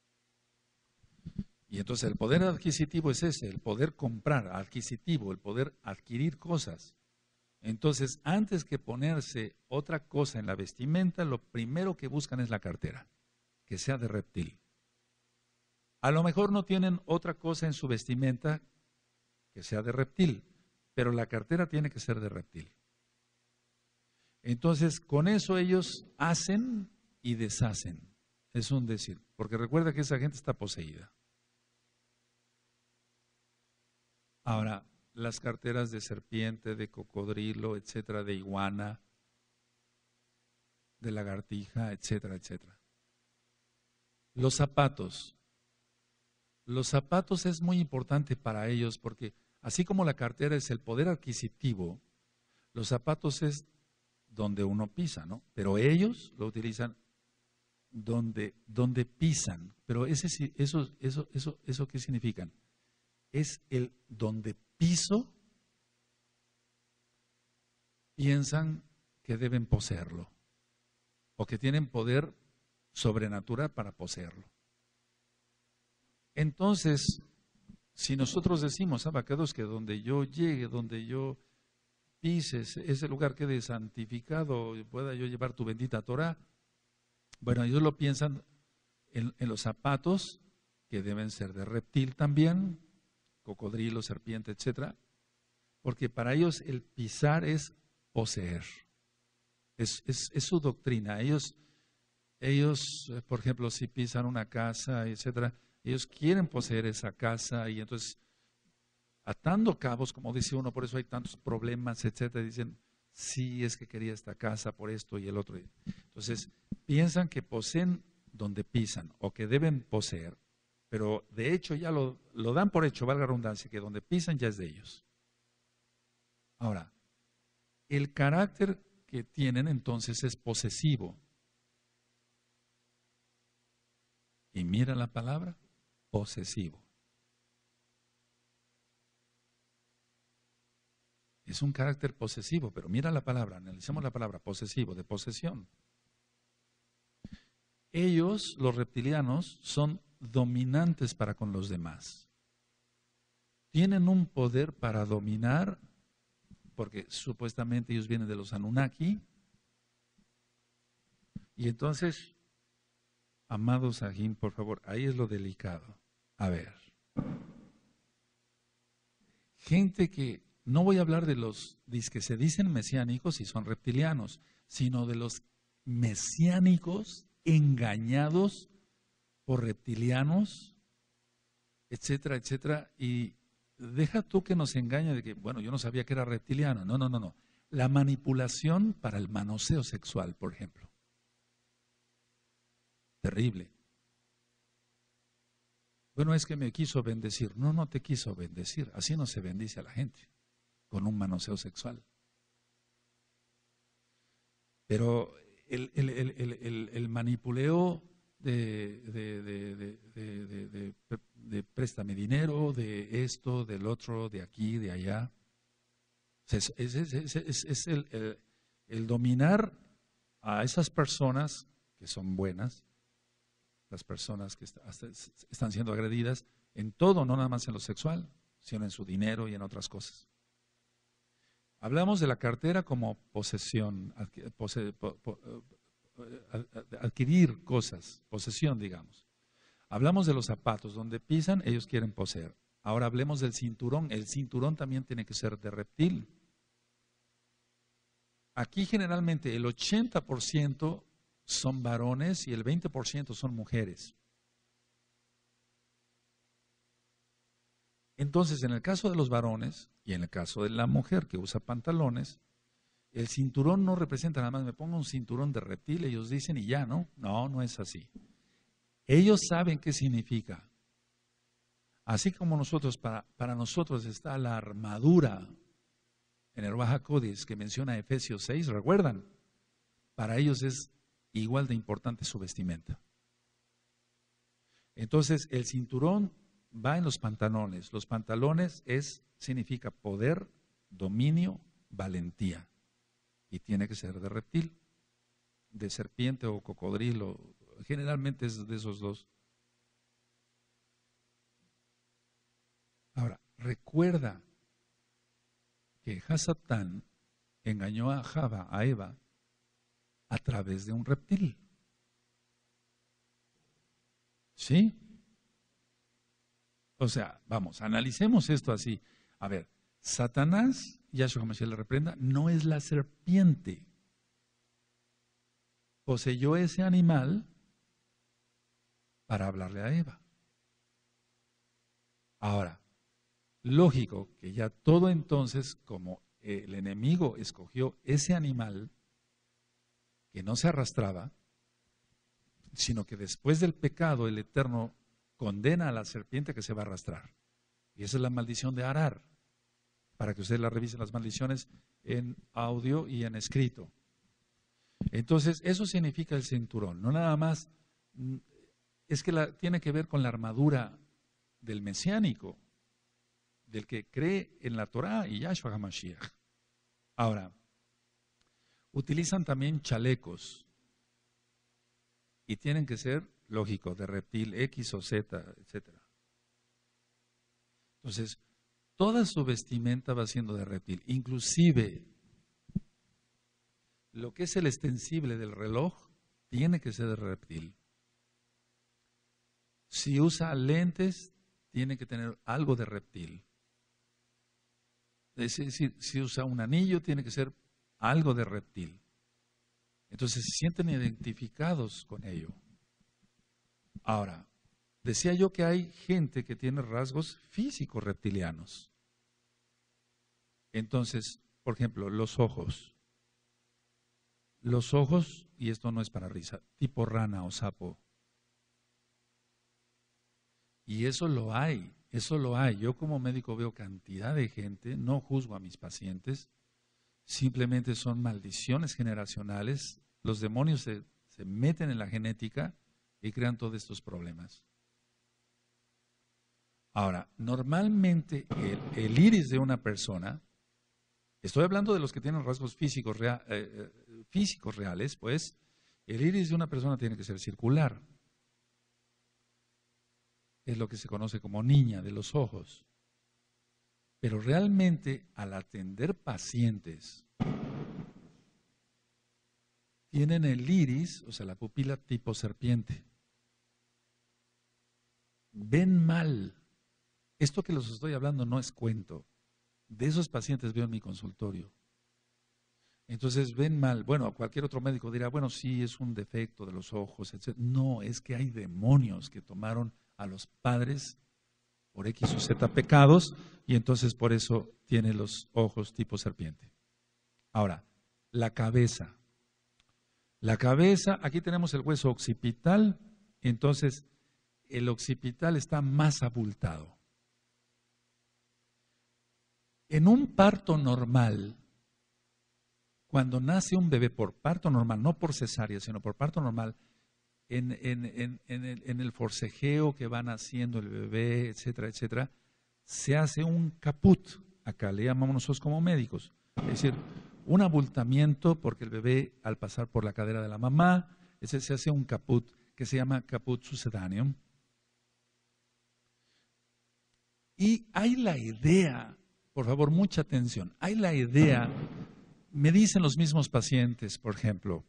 Y entonces el poder adquisitivo es ese, el poder comprar, adquisitivo, el poder adquirir cosas. Entonces, antes que ponerse otra cosa en la vestimenta, lo primero que buscan es la cartera, que sea de reptil. A lo mejor no tienen otra cosa en su vestimenta que sea de reptil, pero la cartera tiene que ser de reptil. Entonces, con eso ellos hacen y deshacen. Es un decir, porque recuerda que esa gente está poseída. Ahora, las carteras de serpiente, de cocodrilo, etcétera, de iguana, de lagartija, etcétera, etcétera. Los zapatos. Los zapatos es muy importante para ellos porque así como la cartera es el poder adquisitivo, los zapatos es donde uno pisa, ¿no? Pero ellos lo utilizan donde pisan. Pero eso ¿qué significan? Es el donde piso, piensan que deben poseerlo o que tienen poder sobrenatural para poseerlo. Entonces, si nosotros decimos, Abacados, que donde yo llegue, donde yo pise, ese lugar quede santificado y pueda yo llevar tu bendita Torah, bueno, ellos lo piensan en los zapatos, que deben ser de reptil también, cocodrilo, serpiente, etcétera, porque para ellos el pisar es poseer, es su doctrina. Ellos, por ejemplo, si pisan una casa, etcétera, ellos quieren poseer esa casa y entonces atando cabos, como dice uno, por eso hay tantos problemas, etcétera, dicen, sí, es que quería esta casa por esto y el otro. Entonces, piensan que poseen donde pisan o que deben poseer. Pero de hecho ya lo dan por hecho, valga la redundancia, que donde pisan ya es de ellos. Ahora, el carácter que tienen entonces es posesivo. Y mira la palabra, posesivo. Es un carácter posesivo, pero mira la palabra, analicemos la palabra posesivo, de posesión. Ellos, los reptilianos, son dominantes para con los demás. Tienen un poder para dominar, porque supuestamente ellos vienen de los Anunnaki. Y entonces, amados Sahim, por favor, ahí es lo delicado. A ver, gente que, no voy a hablar de los que se dicen mesiánicos y son reptilianos, sino de los mesiánicos engañados por reptilianos, etcétera, etcétera, y deja tú que nos engañe de que, bueno, yo no sabía que era reptiliano. No. La manipulación para el manoseo sexual, por ejemplo. Terrible. Bueno, es que me quiso bendecir. No, no te quiso bendecir. Así no se bendice a la gente, con un manoseo sexual. Pero el manipuleo de préstame dinero, de esto, del otro, de aquí, de allá, es el dominar a esas personas que son buenas, las personas que están siendo agredidas en todo, no nada más en lo sexual, sino en su dinero y en otras cosas. Hablamos de la cartera como posesión, adquirir cosas, posesión, digamos. Hablamos de los zapatos, donde pisan, ellos quieren poseer. Ahora hablemos del cinturón. El cinturón también tiene que ser de reptil. Aquí generalmente el 80% son varones y el 20% son mujeres. Entonces, en el caso de los varones y en el caso de la mujer que usa pantalones, el cinturón no representa nada más, me pongo un cinturón de reptil, ellos dicen y ya, ¿no? No, no es así. Ellos saben qué significa. Así como nosotros, para nosotros está la armadura en el Ruach HaKodesh que menciona Efesios 6, ¿recuerdan? Para ellos es igual de importante su vestimenta. Entonces, el cinturón va en los pantalones. Los pantalones significa poder, dominio, valentía. Y tiene que ser de reptil, de serpiente o cocodrilo. Generalmente es de esos dos. Ahora, recuerda que Hasatán engañó a Java, a Eva, a través de un reptil. ¿Sí? O sea, vamos, analicemos esto así. A ver, Satanás, Yahshua HaMashiach le reprenda, no es la serpiente. Poseyó ese animal para hablarle a Eva. Ahora, lógico que ya todo entonces, como el enemigo escogió ese animal que no se arrastraba, sino que después del pecado el Eterno condena a la serpiente que se va a arrastrar. Y esa es la maldición de Arar, para que ustedes la revisen las maldiciones en audio y en escrito. Entonces, eso significa el cinturón, no nada más, es que tiene que ver con la armadura del mesiánico, del que cree en la Torá y Yahshua HaMashiach. Ahora, utilizan también chalecos y tienen que ser, lógico, de reptil X o Z, etc. Entonces, toda su vestimenta va siendo de reptil, inclusive lo que es el extensible del reloj tiene que ser de reptil. Si usa lentes, tiene que tener algo de reptil. Es decir, si usa un anillo, tiene que ser algo de reptil. Entonces se sienten identificados con ello. Ahora, decía yo que hay gente que tiene rasgos físicos reptilianos. Entonces, por ejemplo, los ojos. Los ojos, y esto no es para risa, tipo rana o sapo. Y eso lo hay, eso lo hay. Yo como médico veo cantidad de gente, no juzgo a mis pacientes, simplemente son maldiciones generacionales. Los demonios se meten en la genética y crean todos estos problemas. Ahora, normalmente el iris de una persona, estoy hablando de los que tienen rasgos físicos reales, pues el iris de una persona tiene que ser circular. Es lo que se conoce como niña de los ojos. Pero realmente al atender pacientes, tienen el iris, o sea, la pupila tipo serpiente. Ven mal. Esto que les estoy hablando no es cuento. De esos pacientes veo en mi consultorio. Entonces ven mal. Bueno, cualquier otro médico dirá, bueno, sí, es un defecto de los ojos, etc. No, es que hay demonios que tomaron a los padres por X o Z pecados y entonces por eso tiene los ojos tipo serpiente. Ahora, la cabeza. La cabeza, aquí tenemos el hueso occipital, entonces el occipital está más abultado. En un parto normal, cuando nace un bebé por parto normal, no por cesárea, sino por parto normal, en el forcejeo que van haciendo el bebé, etcétera, etcétera, se hace un caput, acá le llamamos nosotros como médicos, es decir, un abultamiento porque el bebé al pasar por la cadera de la mamá, se hace un caput que se llama caput succedaneum. Y hay la idea, por favor, mucha atención, hay la idea, me dicen los mismos pacientes, por ejemplo,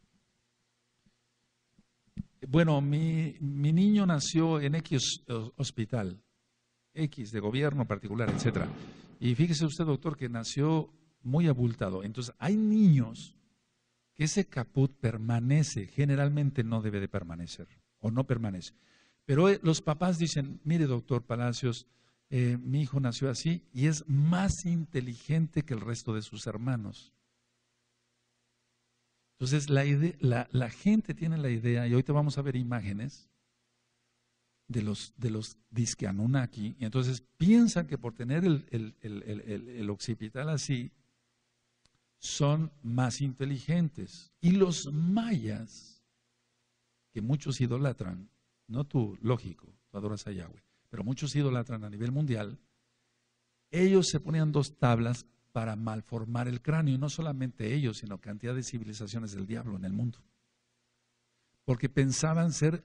bueno, mi niño nació en X hospital, X de gobierno particular, etcétera. Y fíjese usted, doctor, que nació muy abultado. Entonces, hay niños que ese caput permanece, generalmente no debe de permanecer, o no permanece. Pero los papás dicen, mire, doctor Palacios, mi hijo nació así y es más inteligente que el resto de sus hermanos. Entonces, la gente tiene la idea, y hoy te vamos a ver imágenes de los disque Anunnaki, y entonces piensan que por tener el occipital así, son más inteligentes. Y los mayas, que muchos idolatran, no tú, lógico, tú adoras a Yahweh, pero muchos idolatran a nivel mundial, ellos se ponían 2 tablas para malformar el cráneo, y no solamente ellos, sino cantidad de civilizaciones del diablo en el mundo. Porque pensaban ser,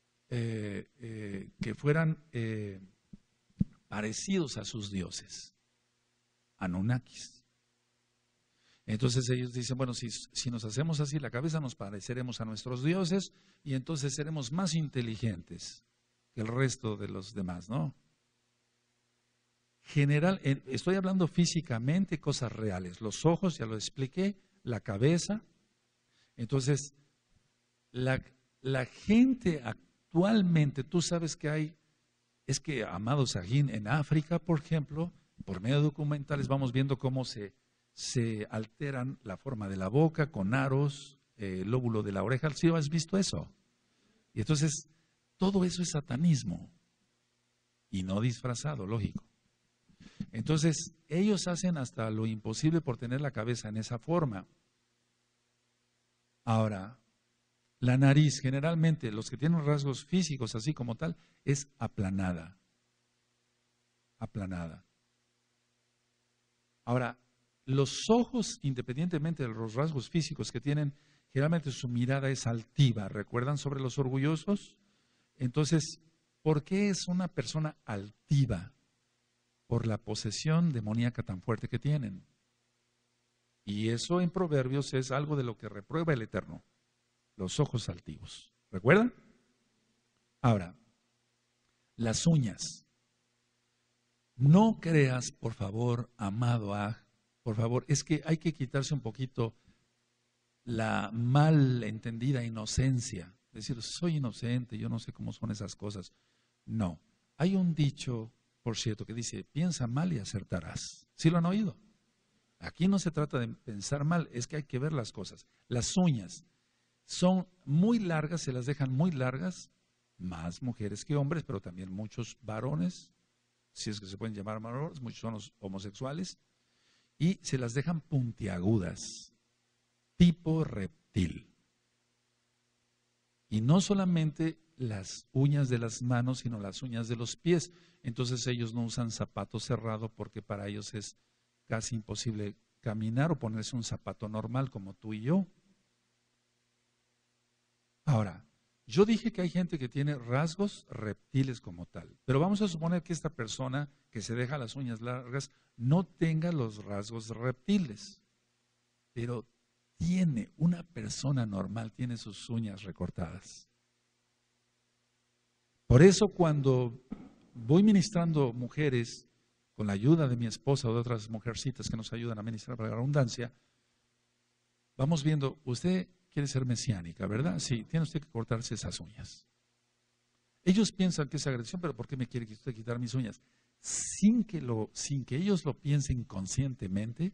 que fueran parecidos a sus dioses, Anunnakis. Entonces ellos dicen, bueno, si nos hacemos así la cabeza, nos pareceremos a nuestros dioses y entonces seremos más inteligentes que el resto de los demás, ¿no? Estoy hablando físicamente, cosas reales. Los ojos, ya lo expliqué, la cabeza. Entonces, la gente actualmente, tú sabes que es que, amado Sahin, en África, por ejemplo, por medio de documentales vamos viendo cómo se alteran la forma de la boca con aros, el lóbulo de la oreja. ¿Sí has visto eso? Y entonces, todo eso es satanismo. Y no disfrazado, lógico. Entonces, ellos hacen hasta lo imposible por tener la cabeza en esa forma. Ahora, la nariz, generalmente, los que tienen rasgos físicos así como tal, es aplanada. Aplanada. Ahora, los ojos, independientemente de los rasgos físicos que tienen, generalmente su mirada es altiva. ¿Recuerdan sobre los orgullosos? Entonces, ¿por qué es una persona altiva? Por la posesión demoníaca tan fuerte que tienen. Y eso en Proverbios es algo de lo que reprueba el Eterno, los ojos altivos. ¿Recuerdan? Ahora, las uñas. No creas, por favor, amado por favor, es que hay que quitarse un poquito la mal entendida inocencia. Decir, soy inocente, yo no sé cómo son esas cosas. No, hay un dicho, por cierto, que dice, piensa mal y acertarás. ¿Sí lo han oído? Aquí no se trata de pensar mal, es que hay que ver las cosas. Las uñas son muy largas, se las dejan muy largas, más mujeres que hombres, pero también muchos varones, si es que se pueden llamar varones, muchos son los homosexuales, y se las dejan puntiagudas, tipo reptil. Y no solamente las uñas de las manos, sino las uñas de los pies. Entonces ellos no usan zapato cerrado porque para ellos es casi imposible caminar o ponerse un zapato normal como tú y yo. Ahora, yo dije que hay gente que tiene rasgos reptiles como tal, pero vamos a suponer que esta persona que se deja las uñas largas no tenga los rasgos reptiles, pero una persona normal tiene sus uñas recortadas. Por eso cuando voy ministrando mujeres, con la ayuda de mi esposa o de otras mujercitas que nos ayudan a ministrar para la redundancia, vamos viendo, usted quiere ser mesiánica, ¿verdad? Sí, tiene usted que cortarse esas uñas. Ellos piensan que es agresión, pero ¿por qué me quiere usted quitar mis uñas? Sin que ellos lo piensen conscientemente,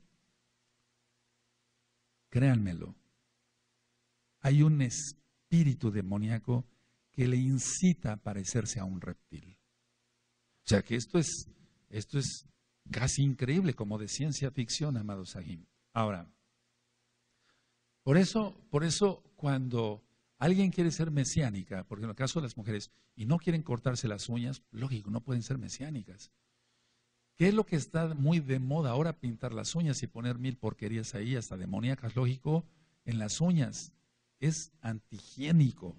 créanmelo, hay un espíritu demoníaco que le incita a parecerse a un reptil. O sea que esto es casi increíble, como de ciencia ficción, amado Sahim. Ahora, por eso cuando alguien quiere ser mesiánica, porque en el caso de las mujeres, y no quieren cortarse las uñas, lógico, no pueden ser mesiánicas. ¿Qué es lo que está muy de moda ahora? Pintar las uñas y poner mil porquerías ahí, hasta demoníacas, lógico, en las uñas. Es antihigiénico.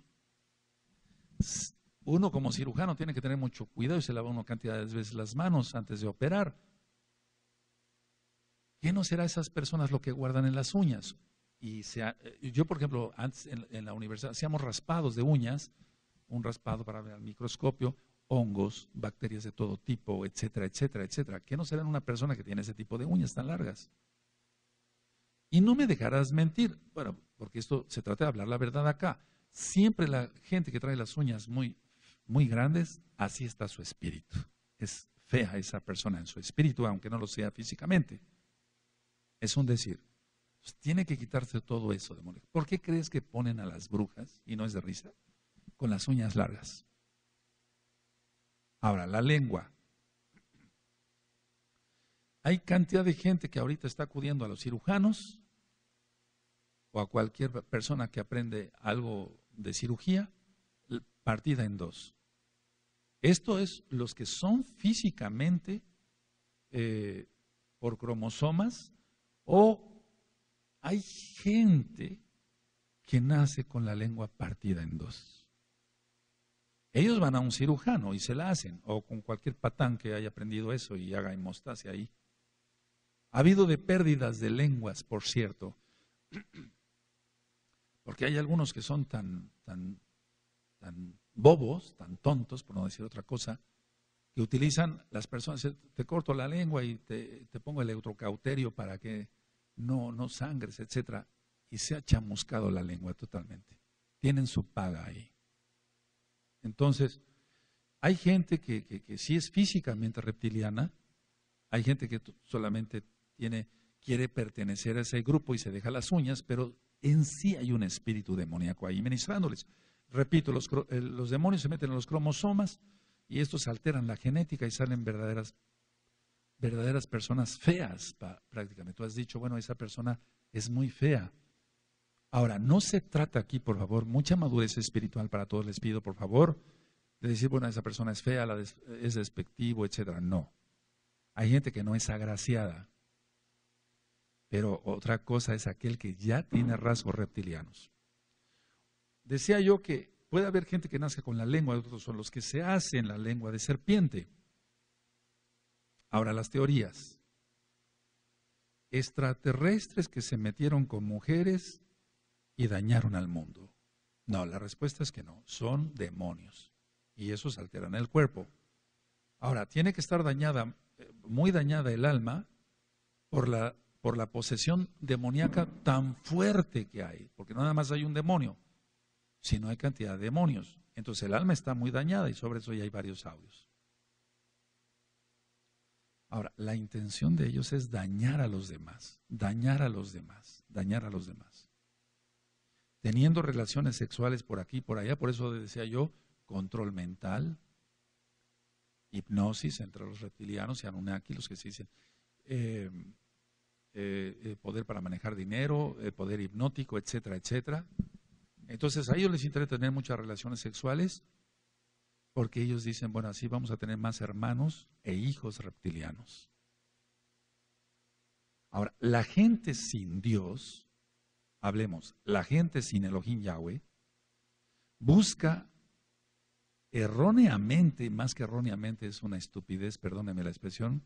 Uno como cirujano tiene que tener mucho cuidado y se lava una cantidad de veces las manos antes de operar. ¿Qué no será esas personas lo que guardan en las uñas? Yo, por ejemplo, antes en la universidad hacíamos raspados de uñas, un raspado para ver al microscopio, hongos, bacterias de todo tipo, etcétera, etcétera, etcétera. ¿Qué no será en una persona que tiene ese tipo de uñas tan largas? Y no me dejarás mentir, bueno, porque esto se trata de hablar la verdad acá. Siempre la gente que trae las uñas muy, muy grandes, así está su espíritu. Es fea esa persona en su espíritu, aunque no lo sea físicamente. Es un decir. Pues tiene que quitarse todo eso, demonio. ¿Por qué crees que ponen a las brujas, y no es de risa, con las uñas largas? Ahora, la lengua. Hay cantidad de gente que ahorita está acudiendo a los cirujanos o a cualquier persona que aprende algo de cirugía, partida en dos. Esto es los que son físicamente por cromosomas, o hay gente que nace con la lengua partida en dos. Ellos van a un cirujano y se la hacen, o con cualquier patán que haya aprendido eso y haga hemostasia ahí. Ha habido de pérdidas de lenguas, por cierto, porque hay algunos que son tan bobos, tan tontos, por no decir otra cosa, que utilizan las personas, te corto la lengua y te pongo el electrocauterio para que no sangres, etcétera, y se ha chamuscado la lengua totalmente. Tienen su paga ahí. Entonces, hay gente que sí es físicamente reptiliana, hay gente que solamente quiere pertenecer a ese grupo y se deja las uñas, pero en sí hay un espíritu demoníaco ahí ministrándoles. Repito, los demonios se meten en los cromosomas y estos alteran la genética y salen verdaderas personas feas prácticamente. Tú has dicho, bueno, esa persona es muy fea. Ahora, no se trata aquí, por favor, mucha madurez espiritual para todos, les pido, por favor, de decir, bueno, esa persona es fea, es despectivo, etcétera. No. Hay gente que no es agraciada. Pero otra cosa es aquel que ya tiene rasgos reptilianos. Decía yo que puede haber gente que nace con la lengua, otros son los que se hacen la lengua de serpiente. Ahora, las teorías. Extraterrestres que se metieron con mujeres y dañaron al mundo. No, la respuesta es que no, son demonios y esos alteran el cuerpo. Ahora, tiene que estar muy dañada el alma por la posesión demoníaca tan fuerte que hay, porque no nada más hay un demonio, sino hay cantidad de demonios. Entonces el alma está muy dañada y sobre eso ya hay varios audios. Ahora, la intención de ellos es dañar a los demás, dañar a los demás, dañar a los demás. Teniendo relaciones sexuales por aquí y por allá, por eso decía yo, control mental, hipnosis entre los reptilianos y Anunnaki, los que se dicen, poder para manejar dinero, poder hipnótico, etcétera, etcétera. Entonces a ellos les interesa tener muchas relaciones sexuales porque ellos dicen, bueno, así vamos a tener más hermanos e hijos reptilianos. Ahora, la gente sin Dios, hablemos, la gente sin Elohim Yahweh, busca erróneamente, más que erróneamente es una estupidez, perdónenme la expresión,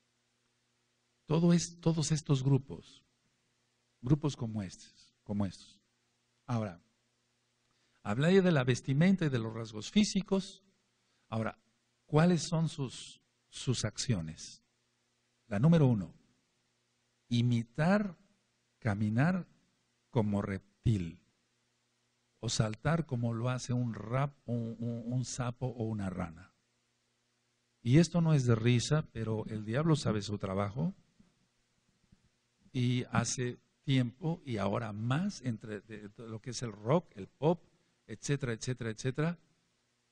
todos estos grupos como estos. Ahora, hablé de la vestimenta y de los rasgos físicos. Ahora, ¿cuáles son sus acciones? La número 1, imitar, caminar como reptil o saltar como lo hace un sapo o una rana. Y esto no es de risa, pero el diablo sabe su trabajo. Y hace tiempo y ahora más entre lo que es el rock, el pop, etcétera, etcétera, etcétera,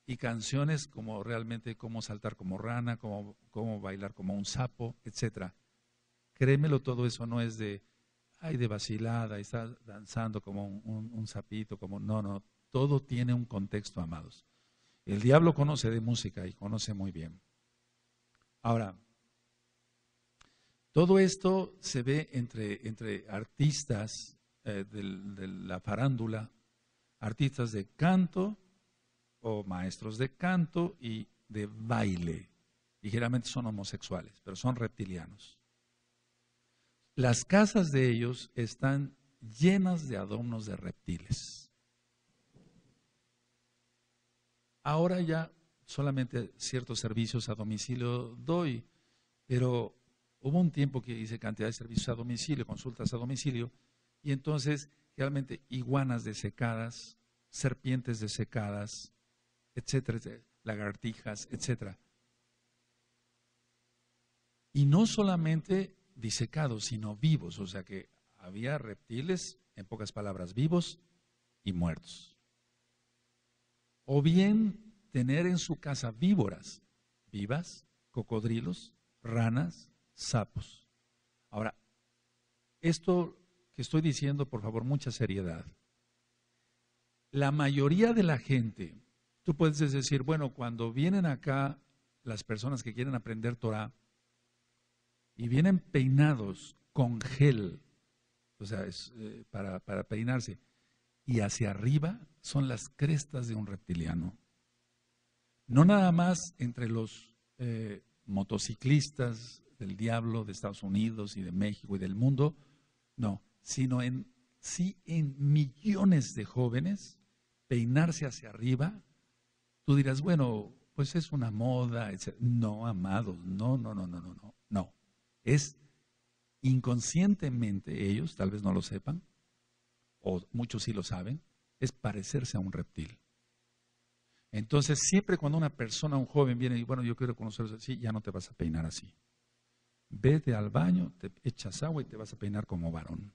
y canciones como realmente cómo saltar como rana, cómo bailar como un sapo, etcétera. Créemelo, todo eso no es de vacilada, está danzando como un sapito, no, todo tiene un contexto, amados. El diablo conoce de música y conoce muy bien. Ahora, todo esto se ve entre artistas de la farándula, artistas de canto o maestros de canto y de baile. Ligeramente son homosexuales, pero son reptilianos. Las casas de ellos están llenas de adornos de reptiles. Ahora ya solamente ciertos servicios a domicilio doy, pero hubo un tiempo que hice cantidad de servicios a domicilio, consultas a domicilio, y entonces realmente iguanas desecadas, serpientes desecadas, etcétera, lagartijas, etcétera. Y no solamente disecados, sino vivos, o sea que había reptiles, en pocas palabras, vivos y muertos. O bien tener en su casa víboras vivas, cocodrilos, ranas, sapos. Ahora, esto que estoy diciendo, por favor, mucha seriedad. La mayoría de la gente, tú puedes decir, bueno, cuando vienen acá las personas que quieren aprender Torah y vienen peinados con gel, o sea, es para peinarse, y hacia arriba son las crestas de un reptiliano. No nada más entre los motociclistas del diablo de Estados Unidos y de México y del mundo, no, sino en millones de jóvenes peinarse hacia arriba. Tú dirás, bueno, pues es una moda, etc. No, amados, no. Es inconscientemente ellos, tal vez no lo sepan, o muchos sí lo saben, es parecerse a un reptil. Entonces, siempre cuando una persona, un joven viene y bueno, yo quiero conocerlos así, ya no te vas a peinar así. Vete al baño, te echas agua y te vas a peinar como varón.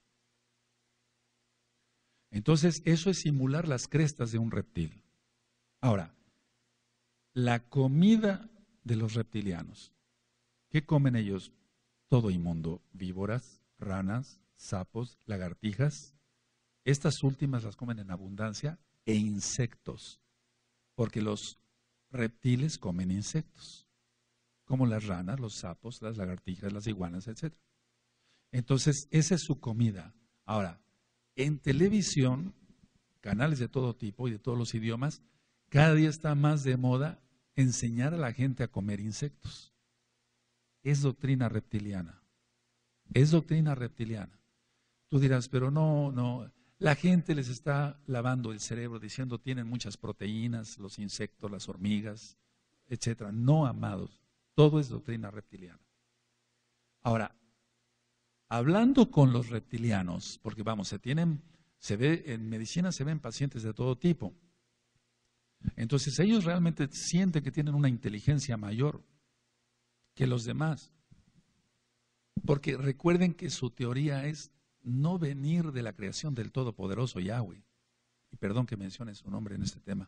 Entonces, eso es simular las crestas de un reptil. Ahora, la comida de los reptilianos. ¿Qué comen ellos? Todo inmundo, víboras, ranas, sapos, lagartijas. Estas últimas las comen en abundancia e insectos, porque los reptiles comen insectos, como las ranas, los sapos, las lagartijas, las iguanas, etc. Entonces, esa es su comida. Ahora, en televisión, canales de todo tipo y de todos los idiomas, cada día está más de moda enseñar a la gente a comer insectos. Es doctrina reptiliana. Es doctrina reptiliana. Tú dirás, pero no. La gente les está lavando el cerebro diciendo tienen muchas proteínas, los insectos, las hormigas, etcétera. No, amados. Todo es doctrina reptiliana. Ahora, hablando con los reptilianos, porque vamos, se ve en medicina se ven pacientes de todo tipo. Entonces ellos realmente sienten que tienen una inteligencia mayor que los demás. Porque recuerden que su teoría es no venir de la creación del Todopoderoso Yahweh, y perdón que mencione su nombre en este tema,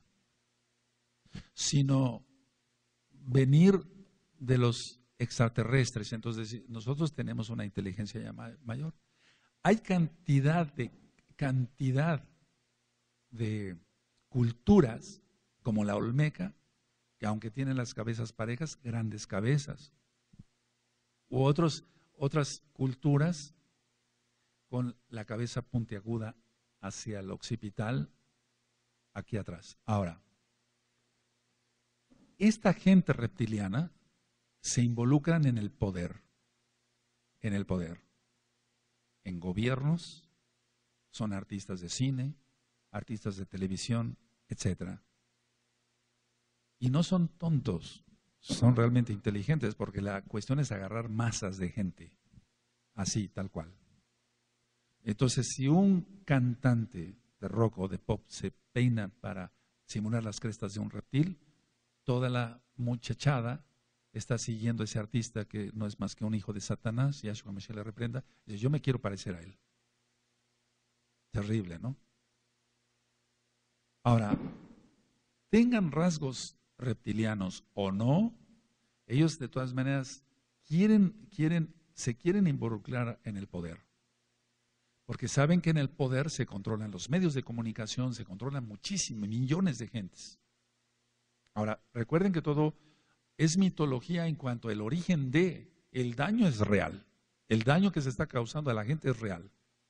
sino venir de los extraterrestres. Entonces nosotros tenemos una inteligencia ya mayor. Hay cantidad de culturas como la olmeca, que aunque tienen las cabezas parejas, grandes cabezas, u otras culturas con la cabeza puntiaguda hacia el occipital, aquí atrás. Ahora, esta gente reptiliana se involucran en el poder, en gobiernos, son artistas de cine, artistas de televisión, etcétera. Y no son tontos, son realmente inteligentes, porque la cuestión es agarrar masas de gente, así, tal cual. Entonces, si un cantante de rock o de pop se peina para simular las crestas de un reptil, toda la muchachada está siguiendo a ese artista que no es más que un hijo de Satanás, y Yahshua Mashiach le reprenda, y dice, yo me quiero parecer a él. Terrible, ¿no? Ahora, tengan rasgos reptilianos o no, ellos de todas maneras se quieren involucrar en el poder. Porque saben que en el poder se controlan los medios de comunicación, se controlan muchísimos, millones de gentes. Ahora, recuerden que todo es mitología en cuanto al origen de, el daño es real. El daño que se está causando a la gente es real.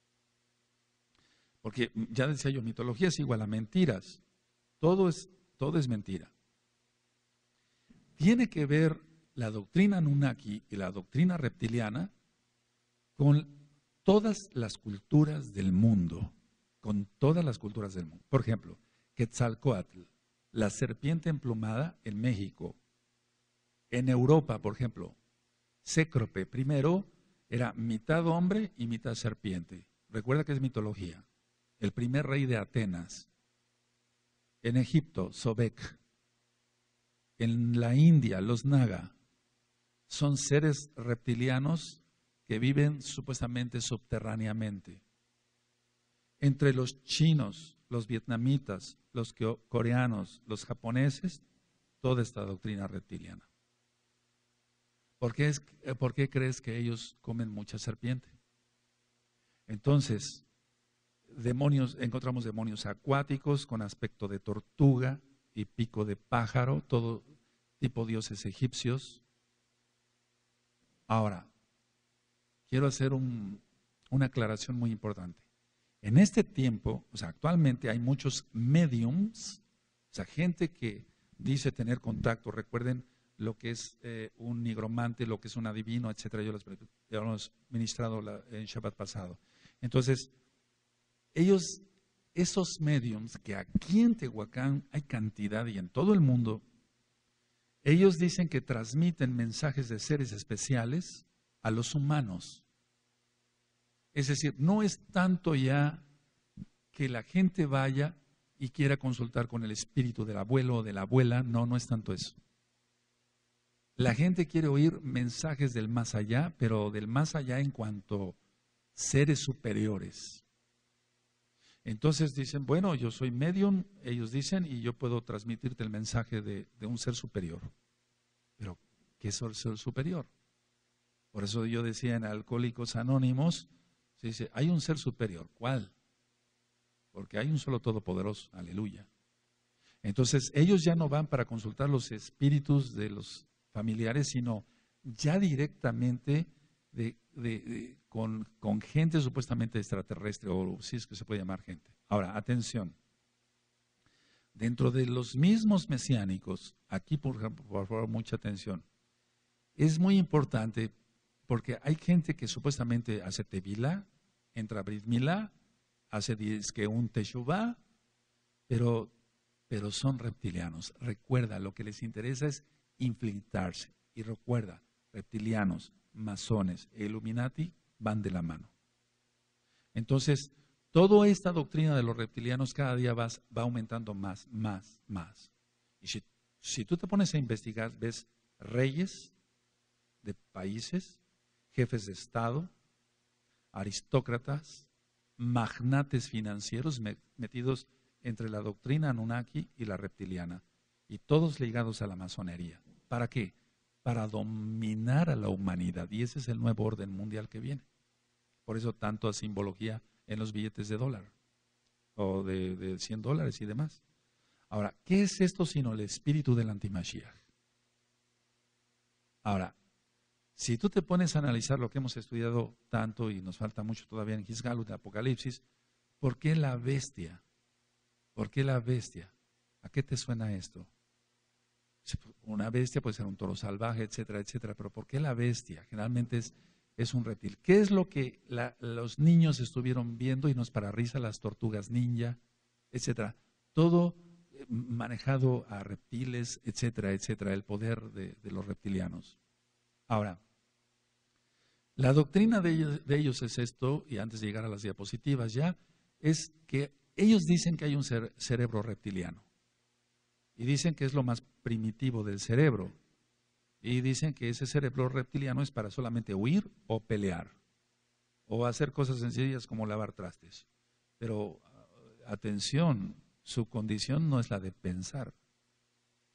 Porque ya decía yo, mitología es igual a mentiras. Todo es mentira. Tiene que ver la doctrina Anunnaki y la doctrina reptiliana con todas las culturas del mundo. Con todas las culturas del mundo. Por ejemplo, Quetzalcóatl, la serpiente emplumada en México. En Europa, por ejemplo, Cécrope primero era mitad hombre y mitad serpiente. Recuerda que es mitología. El primer rey de Atenas. En Egipto, Sobek. En la India, los Naga. Son seres reptilianos que viven supuestamente subterráneamente. Entre los chinos, los vietnamitas, los coreanos, los japoneses, toda esta doctrina reptiliana. ¿Por qué crees que ellos comen mucha serpiente? Entonces, encontramos demonios acuáticos con aspecto de tortuga y pico de pájaro, todo tipo de dioses egipcios. Ahora, quiero hacer una aclaración muy importante. En este tiempo, o sea, actualmente hay muchos mediums, o sea, gente que dice tener contacto. Recuerden lo que es un nigromante, lo que es un adivino, etcétera. Yo les hemos ministrado en Shabbat pasado. Entonces, esos mediums que aquí en Tehuacán hay cantidad y en todo el mundo, ellos dicen que transmiten mensajes de seres especiales a los humanos. Es decir, no es tanto ya que la gente vaya y quiera consultar con el espíritu del abuelo o de la abuela, no es tanto eso. La gente quiere oír mensajes del más allá, pero del más allá en cuanto seres superiores. Entonces dicen, bueno, yo soy medium, ellos dicen, y yo puedo transmitirte el mensaje de un ser superior. Pero, ¿qué es el ser superior? Por eso yo decía en Alcohólicos Anónimos, se dice, hay un ser superior. ¿Cuál? Porque hay un solo todopoderoso, aleluya. Entonces, ellos ya no van para consultar los espíritus de los familiares, sino ya directamente con gente supuestamente extraterrestre, o si es que se puede llamar gente. Ahora, atención. Dentro de los mismos mesiánicos, aquí por favor, mucha atención. Es muy importante porque hay gente que supuestamente hace tevilá, entra a Brit Milá, hace un teshuvá, pero son reptilianos. Recuerda, lo que les interesa es infiltrarse. Y recuerda, reptilianos, masones e Illuminati van de la mano. Entonces, toda esta doctrina de los reptilianos cada día va aumentando más. Y si tú te pones a investigar, ves reyes de países, jefes de Estado, aristócratas, magnates financieros metidos entre la doctrina Anunnaki y la reptiliana, y todos ligados a la masonería. ¿Para qué? Para dominar a la humanidad, y ese es el nuevo orden mundial que viene. Por eso tanta simbología en los billetes de dólar, o de $100 y demás. Ahora, ¿qué es esto sino el espíritu del antimashiach? Ahora, si tú te pones a analizar lo que hemos estudiado tanto, y nos falta mucho todavía en Gizgalut, en Apocalipsis, ¿por qué la bestia? ¿Por qué la bestia? ¿A qué te suena esto? Una bestia puede ser un toro salvaje, etcétera, etcétera, pero ¿por qué la bestia? Generalmente es un reptil. ¿Qué es lo que los niños estuvieron viendo? Y no es para risa, las tortugas ninja, etcétera. Todo manejado a reptiles, etcétera, etcétera, el poder de los reptilianos. Ahora, la doctrina de ellos es esto, y antes de llegar a las diapositivas ya, es que ellos dicen que hay un cerebro reptiliano. Y dicen que es lo más primitivo del cerebro. Y dicen que ese cerebro reptiliano es para solamente huir o pelear. O hacer cosas sencillas como lavar trastes. Pero, atención, su condición no es la de pensar.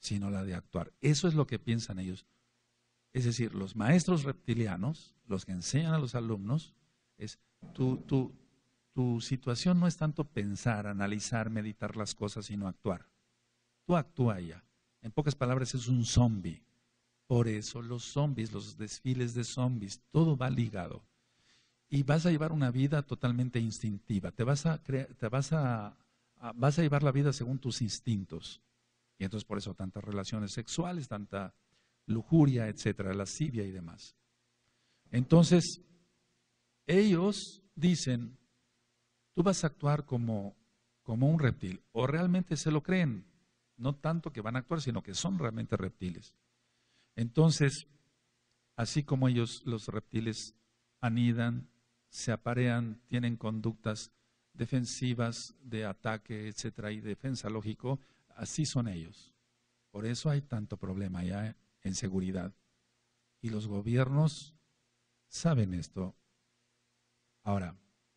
sino la de actuar. Eso es lo que piensan ellos. Es decir, los maestros reptilianos, los que enseñan a los alumnos, es tu situación no es tanto pensar, analizar, meditar las cosas, sino actuar. Tú actúa ya. En pocas palabras, es un zombie. Por eso los zombies, los desfiles de zombies, todo va ligado. Y vas a llevar una vida totalmente instintiva. Vas a llevar la vida según tus instintos. Y entonces por eso tantas relaciones sexuales, tanta lujuria, etcétera, lascivia y demás. Entonces, ellos dicen, tú vas a actuar como un reptil. O realmente se lo creen. No tanto que van a actuar, sino que son realmente reptiles. Entonces, así como ellos, los reptiles, anidan, se aparean, tienen conductas defensivas de ataque, etcétera, y defensa lógico, así son ellos. Por eso hay tanto problema ya en seguridad. Y los gobiernos saben esto. Ahora,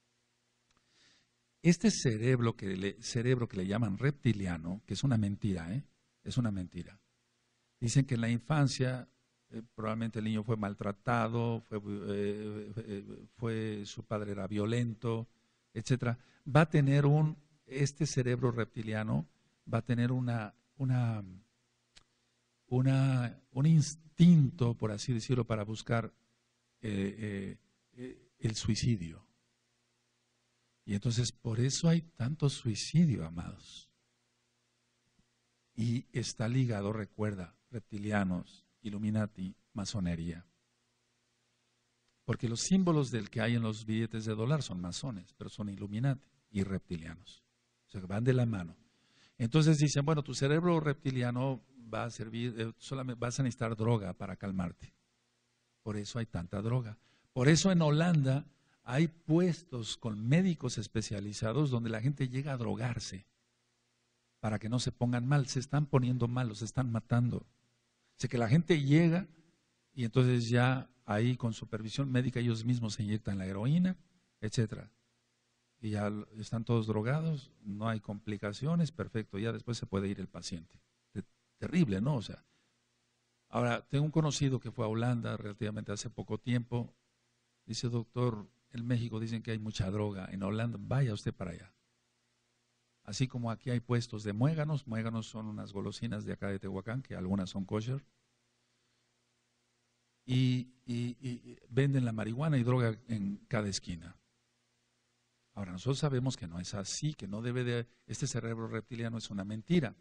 este cerebro que le llaman reptiliano, que es una mentira, es una mentira. Dicen que en la infancia probablemente el niño fue maltratado, su padre era violento, etcétera. Va a tener este cerebro reptiliano va a tener un instinto, por así decirlo, para buscar el suicidio. Y entonces por eso hay tanto suicidio, amados. Y está ligado, recuerda, reptilianos, Illuminati, masonería. Porque los símbolos del que hay en los billetes de dólar son masones, pero son Illuminati y reptilianos. O sea, van de la mano. Entonces dicen, bueno, tu cerebro reptiliano va a servir, solamente vas a necesitar droga para calmarte. Por eso hay tanta droga. Por eso en Holanda hay puestos con médicos especializados donde la gente llega a drogarse para que no se pongan mal. Se están poniendo mal, los están matando. O sea que la gente llega y entonces ya ahí con supervisión médica ellos mismos se inyectan la heroína, etcétera. Y ya están todos drogados, no hay complicaciones, perfecto, ya después se puede ir el paciente. Terrible, ¿no? O sea, ahora, tengo un conocido que fue a Holanda relativamente hace poco tiempo. Dice, doctor, en México dicen que hay mucha droga, en Holanda, vaya usted para allá. Así como aquí hay puestos de muéganos, muéganos son unas golosinas de acá de Tehuacán, que algunas son kosher, y venden la marihuana y droga en cada esquina. Ahora, nosotros sabemos que no es así, que no debe de, este cerebro reptiliano es una mentira.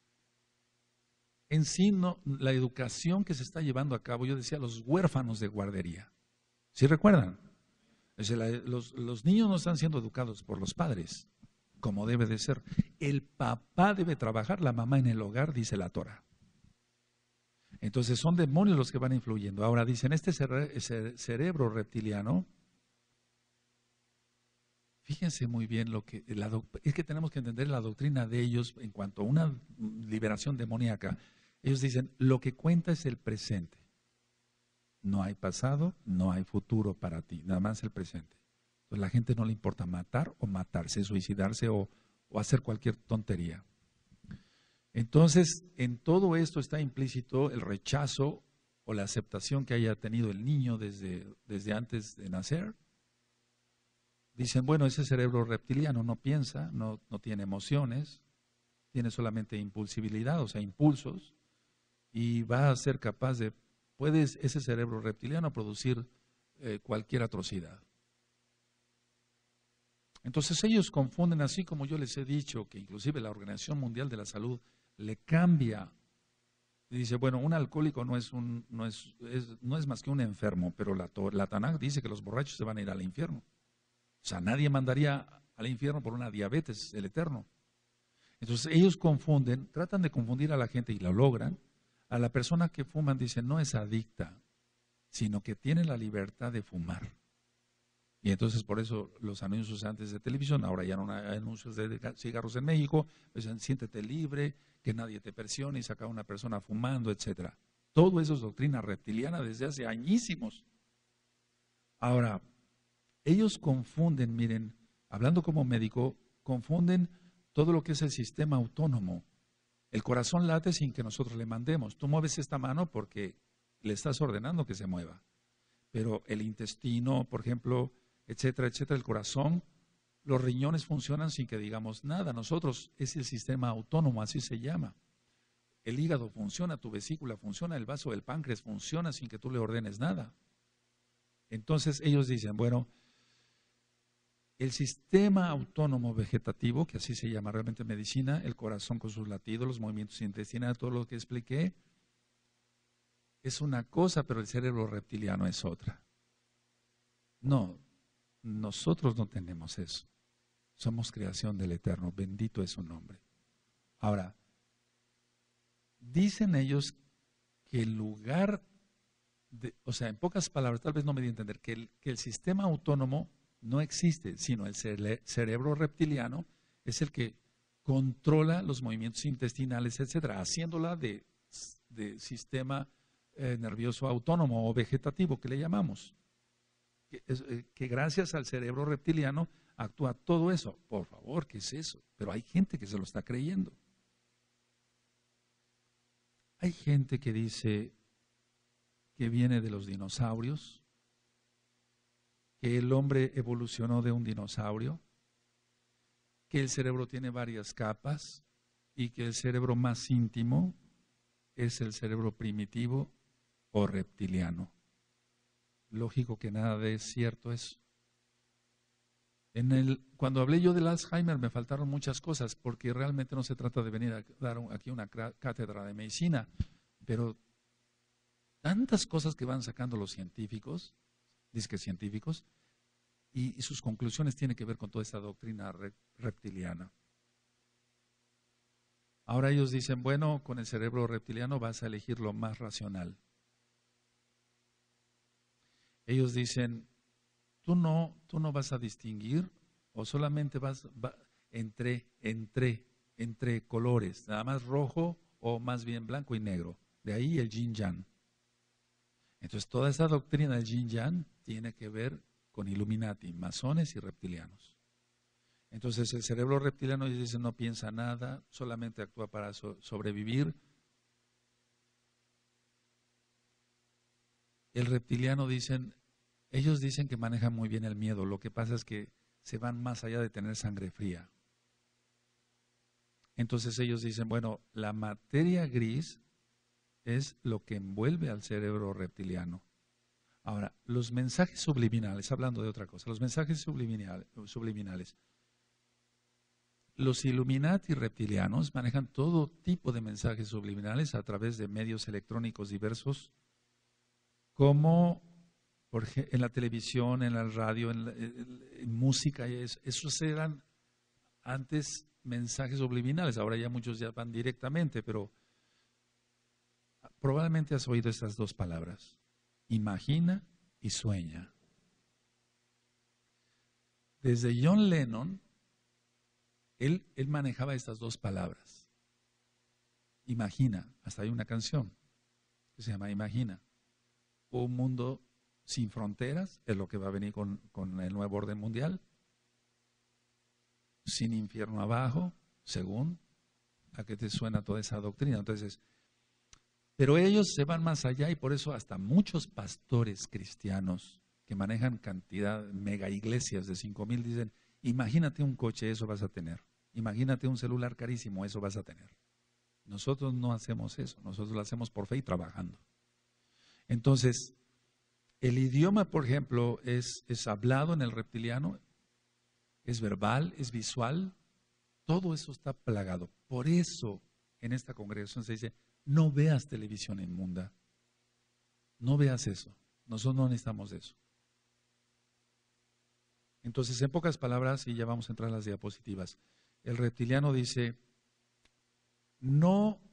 En sí, no, la educación que se está llevando a cabo, yo decía, los huérfanos de guardería. ¿Sí recuerdan? Es decir, los niños no están siendo educados por los padres, como debe de ser. El papá debe trabajar, la mamá en el hogar, dice la Torah. Entonces son demonios los que van influyendo. Ahora dicen, este cerebro reptiliano, fíjense muy bien es que tenemos que entender la doctrina de ellos en cuanto a una liberación demoníaca. Ellos dicen, lo que cuenta es el presente. No hay pasado, no hay futuro para ti, nada más el presente. Entonces, a la gente no le importa matar o matarse, suicidarse o hacer cualquier tontería. Entonces, en todo esto está implícito el rechazo o la aceptación que haya tenido el niño desde antes de nacer. Dicen, bueno, ese cerebro reptiliano no piensa, no tiene emociones, tiene solamente impulsibilidad, o sea, impulsos, y va a ser capaz de, puede ese cerebro reptiliano producir cualquier atrocidad. Entonces ellos confunden, así como yo les he dicho, que inclusive la Organización Mundial de la Salud le cambia, y dice, bueno, un alcohólico no es más que un enfermo, pero la Tanaj dice que los borrachos se van a ir al infierno. O sea, nadie mandaría al infierno por una diabetes, el eterno. Entonces ellos confunden, tratan de confundir a la gente y lo logran. A la persona que fuman dicen, no es adicta, sino que tiene la libertad de fumar. Y entonces por eso los anuncios antes de televisión, ahora ya no hay anuncios de cigarros en México, dicen, siéntete libre, que nadie te presione y saca a una persona fumando, etcétera. Todo eso es doctrina reptiliana desde hace añísimos. Ahora, ellos confunden, miren, hablando como médico, confunden todo lo que es el sistema autónomo El corazón late sin que nosotros le mandemos. Tú mueves esta mano porque le estás ordenando que se mueva. Pero el intestino, por ejemplo, etcétera, etcétera, el corazón, los riñones funcionan sin que digamos nada. Nosotros es el sistema autónomo, así se llama. El hígado funciona, tu vesícula funciona, el vaso del páncreas funciona sin que tú le ordenes nada. Entonces ellos dicen, bueno, el sistema autónomo vegetativo, que así se llama realmente en medicina, el corazón con sus latidos, los movimientos intestinales, todo lo que expliqué, es una cosa, pero el cerebro reptiliano es otra. No, nosotros no tenemos eso. Somos creación del Eterno, bendito es su nombre. Ahora, dicen ellos que el lugar, o sea, en pocas palabras, tal vez no me di a entender, que el sistema autónomo no existe, sino el cerebro reptiliano es el que controla los movimientos intestinales, etcétera, haciéndola de sistema nervioso autónomo o vegetativo, que le llamamos. Que gracias al cerebro reptiliano actúa todo eso. Por favor, ¿qué es eso? Pero hay gente que se lo está creyendo. Hay gente que dice que viene de los dinosaurios, que el hombre evolucionó de un dinosaurio, que el cerebro tiene varias capas y que el cerebro más íntimo es el cerebro primitivo o reptiliano. Lógico que nada de cierto eso. Cuando hablé yo del Alzheimer me faltaron muchas cosas, porque realmente no se trata de venir a dar aquí una cátedra de medicina, pero tantas cosas que van sacando los científicos, disque científicos, y sus conclusiones tienen que ver con toda esta doctrina reptiliana. Ahora ellos dicen, bueno, con el cerebro reptiliano vas a elegir lo más racional. Ellos dicen, tú no vas a distinguir o solamente vas entre colores, nada más rojo o más bien blanco y negro. De ahí el yin yang. Entonces toda esa doctrina del yin yang tiene que ver con Illuminati, masones y reptilianos. Entonces el cerebro reptiliano dice no piensa nada, solamente actúa para sobrevivir. El reptiliano ellos dicen que manejan muy bien el miedo, lo que pasa es que se van más allá de tener sangre fría. Entonces ellos dicen, bueno, la materia gris es lo que envuelve al cerebro reptiliano. Ahora, los mensajes subliminales, hablando de otra cosa, los mensajes subliminales. Los Illuminati reptilianos manejan todo tipo de mensajes subliminales a través de medios electrónicos diversos, como en la televisión, en la radio, en música. Esos eran antes mensajes subliminales, ahora ya muchos ya van directamente, pero probablemente has oído estas dos palabras, imagina y sueña. Desde John Lennon, él manejaba estas dos palabras. Imagina, hasta hay una canción que se llama Imagina. Un mundo sin fronteras, es lo que va a venir con el nuevo orden mundial. Sin infierno abajo, según a qué te suena toda esa doctrina. Entonces, pero ellos se van más allá y por eso hasta muchos pastores cristianos que manejan cantidad, mega iglesias de 5,000 dicen, imagínate un coche, eso vas a tener. Imagínate un celular carísimo, eso vas a tener. Nosotros no hacemos eso, nosotros lo hacemos por fe y trabajando. Entonces, el idioma, por ejemplo, es hablado en el reptiliano, es verbal, es visual, todo eso está plagado. Por eso, en esta congregación se dice, no veas televisión inmunda, no veas eso, nosotros no necesitamos eso. Entonces, en pocas palabras, y ya vamos a entrar a las diapositivas, el reptiliano dice, no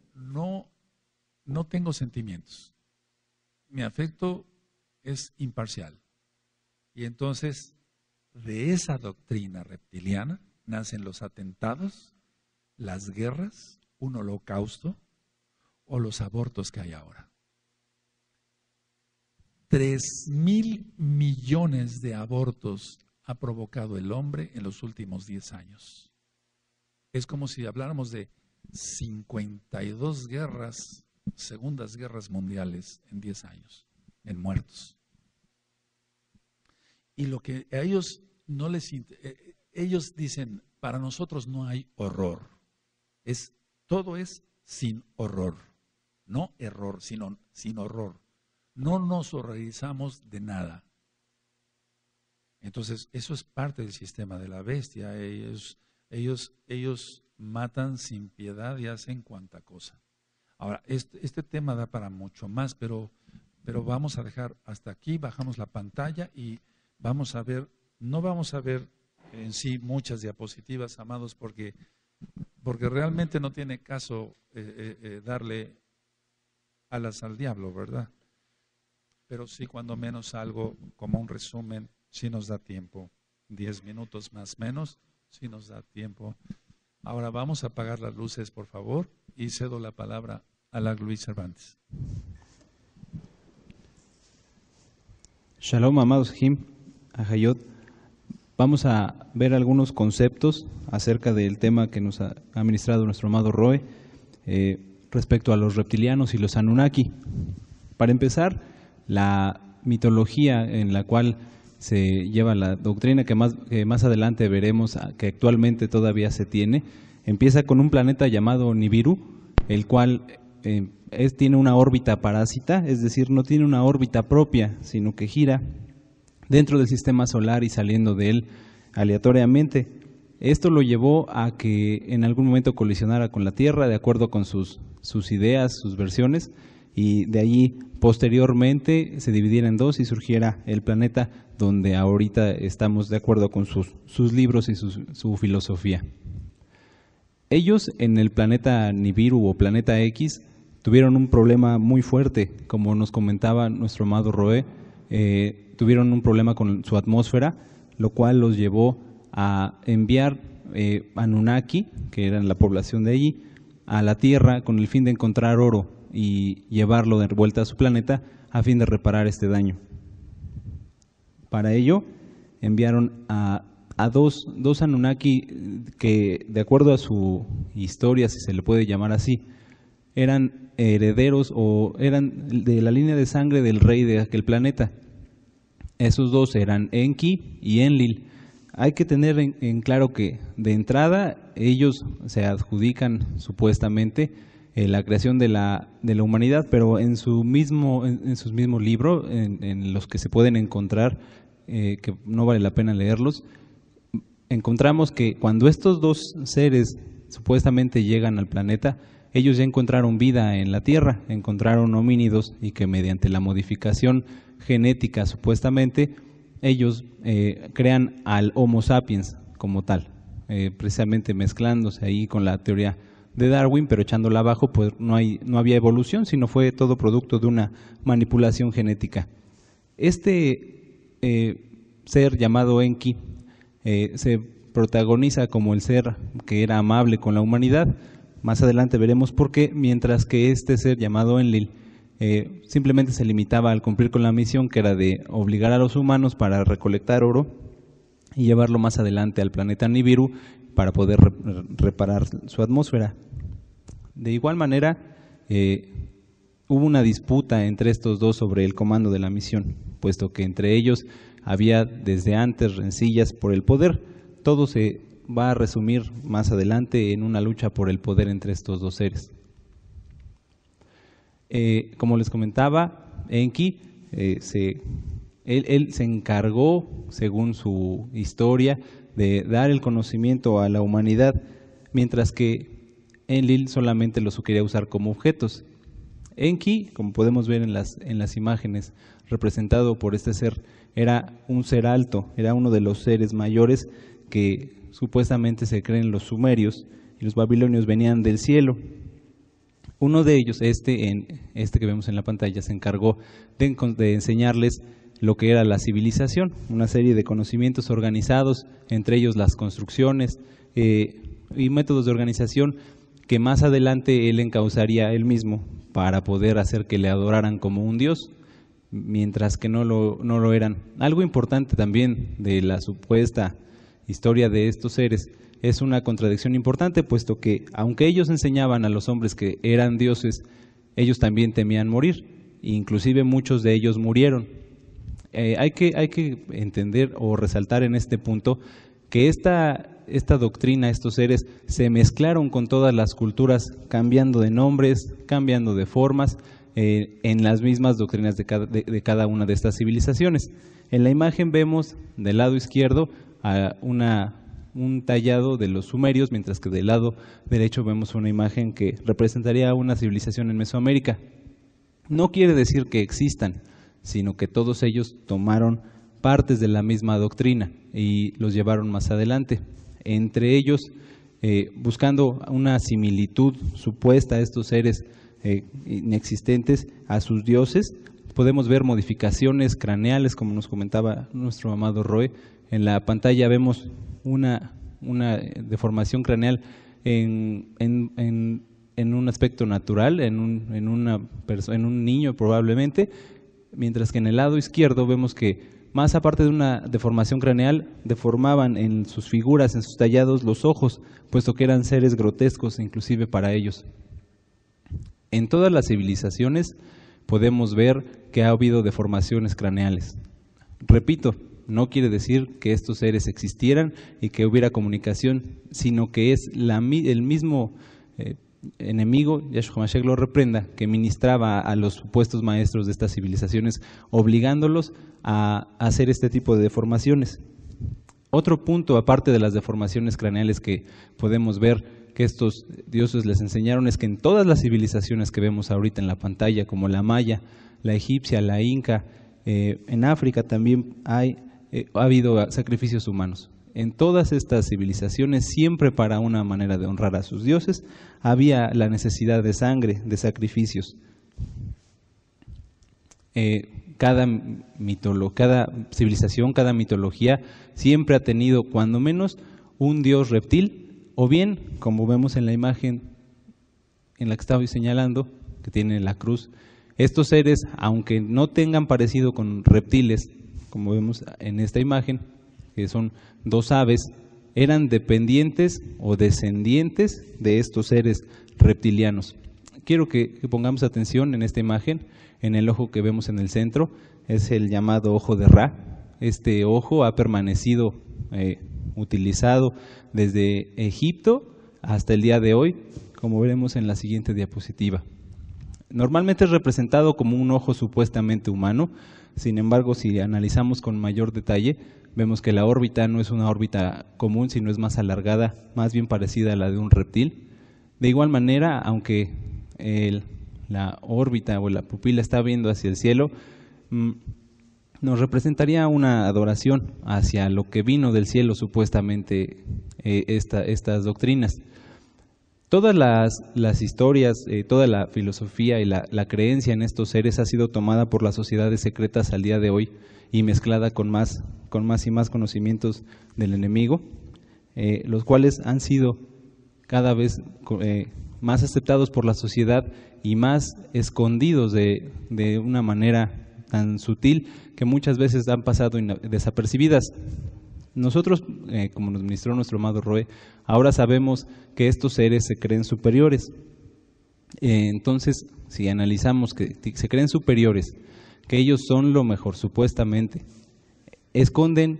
tengo sentimientos, mi afecto es imparcial. Y entonces, de esa doctrina reptiliana nacen los atentados, las guerras, un holocausto o los abortos que hay ahora. 3,000 millones de abortos ha provocado el hombre en los últimos 10 años. Es como si habláramos de 52 guerras, segundas guerras mundiales en 10 años, en muertos. Y lo que a ellos no les ellos dicen, para nosotros no hay horror. Todo es sin horror. No error, sino sin horror. No nos horrorizamos de nada. Entonces, eso es parte del sistema de la bestia. Ellos matan sin piedad y hacen cuanta cosa. Ahora, este tema da para mucho más, pero vamos a dejar hasta aquí, bajamos la pantalla y vamos a ver, no vamos a ver en sí muchas diapositivas, amados, porque realmente no tiene caso darle alas al diablo, ¿verdad? Pero sí, cuando menos algo, como un resumen, sí nos da tiempo. 10 minutos más menos, sí nos da tiempo. Ahora vamos a apagar las luces, por favor, y cedo la palabra a la Luis Cervantes. Shalom, amados Jim, Ahayot. Vamos a ver algunos conceptos acerca del tema que nos ha ministrado nuestro amado Roe respecto a los reptilianos y los Anunnaki. Para empezar, la mitología en la cual se lleva la doctrina que más adelante veremos que actualmente todavía se tiene, empieza con un planeta llamado Nibiru, el cual tiene una órbita parásita, es decir, no tiene una órbita propia, sino que gira dentro del sistema solar y saliendo de él aleatoriamente. Esto lo llevó a que en algún momento colisionara con la Tierra, de acuerdo con sus ideas, sus versiones, y de allí posteriormente se dividiera en dos y surgiera el planeta donde ahorita estamos de acuerdo con sus libros y su filosofía. Ellos en el planeta Nibiru o planeta X tuvieron un problema muy fuerte, como nos comentaba nuestro amado Roe, tuvieron un problema con su atmósfera, lo cual los llevó a enviar Anunnaki, que eran la población de allí, a la Tierra con el fin de encontrar oro y llevarlo de vuelta a su planeta a fin de reparar este daño. Para ello enviaron a dos Anunnaki que, de acuerdo a su historia, si se le puede llamar así, eran herederos o eran de la línea de sangre del rey de aquel planeta. Esos dos eran Enki y Enlil. Hay que tener en claro que de entrada ellos se adjudican supuestamente la creación de la humanidad, pero en sus mismos libros, en los que se pueden encontrar, que no vale la pena leerlos, encontramos que cuando estos dos seres supuestamente llegan al planeta, ellos ya encontraron vida en la Tierra, encontraron homínidos y que mediante la modificación genética supuestamente ellos crean al Homo sapiens como tal, precisamente mezclándose ahí con la teoría de Darwin, pero echándola abajo, pues no había evolución, sino fue todo producto de una manipulación genética. Este ser llamado Enki se protagoniza como el ser que era amable con la humanidad. Más adelante veremos por qué, mientras que este ser llamado Enlil simplemente se limitaba al cumplir con la misión que era de obligar a los humanos para recolectar oro y llevarlo más adelante al planeta Nibiru para poder reparar su atmósfera. De igual manera, hubo una disputa entre estos dos sobre el comando de la misión, puesto que entre ellos había desde antes rencillas por el poder. Todo se va a resumir más adelante en una lucha por el poder entre estos dos seres. Como les comentaba, Enki, él se encargó, según su historia, de dar el conocimiento a la humanidad, mientras que Enlil solamente los quería usar como objetos. Enki, como podemos ver en las imágenes, representado por este ser, era un ser alto, era uno de los seres mayores que supuestamente se creen los sumerios, y los babilonios venían del cielo. Uno de ellos, este que vemos en la pantalla, se encargó de enseñarles lo que era la civilización, una serie de conocimientos organizados, entre ellos las construcciones y métodos de organización que más adelante él encauzaría él mismo para poder hacer que le adoraran como un dios, mientras que no lo eran. Algo importante también de la supuesta historia de estos seres es una contradicción importante, puesto que aunque ellos enseñaban a los hombres que eran dioses, ellos también temían morir, inclusive muchos de ellos murieron. Hay que entender o resaltar en este punto que esta doctrina, estos seres, se mezclaron con todas las culturas, cambiando de nombres, cambiando de formas, en las mismas doctrinas de cada una de estas civilizaciones. En la imagen vemos del lado izquierdo a un tallado de los sumerios, mientras que del lado derecho vemos una imagen que representaría una civilización en Mesoamérica. No quiere decir que existan, sino que todos ellos tomaron partes de la misma doctrina y los llevaron más adelante. Entre ellos, buscando una similitud supuesta a estos seres inexistentes, a sus dioses, podemos ver modificaciones craneales, como nos comentaba nuestro amado Roe. En la pantalla vemos una deformación craneal en un aspecto natural, en un niño probablemente, mientras que en el lado izquierdo vemos que más aparte de una deformación craneal, deformaban en sus figuras, en sus tallados, los ojos, puesto que eran seres grotescos inclusive para ellos. En todas las civilizaciones podemos ver que ha habido deformaciones craneales. Repito, no quiere decir que estos seres existieran y que hubiera comunicación, sino que es el mismo enemigo, Yahshua Mashiach lo reprenda, que ministraba a los supuestos maestros de estas civilizaciones, obligándolos a hacer este tipo de deformaciones. Otro punto, aparte de las deformaciones craneales que podemos ver que estos dioses les enseñaron, es que en todas las civilizaciones que vemos ahorita en la pantalla, como la maya, la egipcia, la inca, en África también ha habido sacrificios humanos. En todas estas civilizaciones, siempre para una manera de honrar a sus dioses, había la necesidad de sangre, de sacrificios. Cada civilización, cada mitología, siempre ha tenido cuando menos un dios reptil, o bien, como vemos en la imagen en la que estaba señalando, que tiene la cruz, estos seres, aunque no tengan parecido con reptiles, como vemos en esta imagen, que son dos aves, eran dependientes o descendientes de estos seres reptilianos. Quiero que pongamos atención en esta imagen, en el ojo que vemos en el centro, es el llamado ojo de Ra. Este ojo ha permanecido utilizado desde Egipto hasta el día de hoy, como veremos en la siguiente diapositiva. Normalmente es representado como un ojo supuestamente humano, sin embargo, si analizamos con mayor detalle, vemos que la órbita no es una órbita común, sino es más alargada, más bien parecida a la de un reptil. De igual manera, aunque la órbita o la pupila está viendo hacia el cielo, nos representaría una adoración hacia lo que vino del cielo supuestamente estas doctrinas. Todas las historias, toda la filosofía y la creencia en estos seres ha sido tomada por las sociedades secretas al día de hoy y mezclada con más y más conocimientos del enemigo, los cuales han sido cada vez más aceptados por la sociedad y más escondidos de una manera tan sutil que muchas veces han pasado desapercibidas. Nosotros, como nos ministró nuestro amado Roe, ahora sabemos que estos seres se creen superiores. Entonces, si analizamos que se creen superiores, que ellos son lo mejor supuestamente, esconden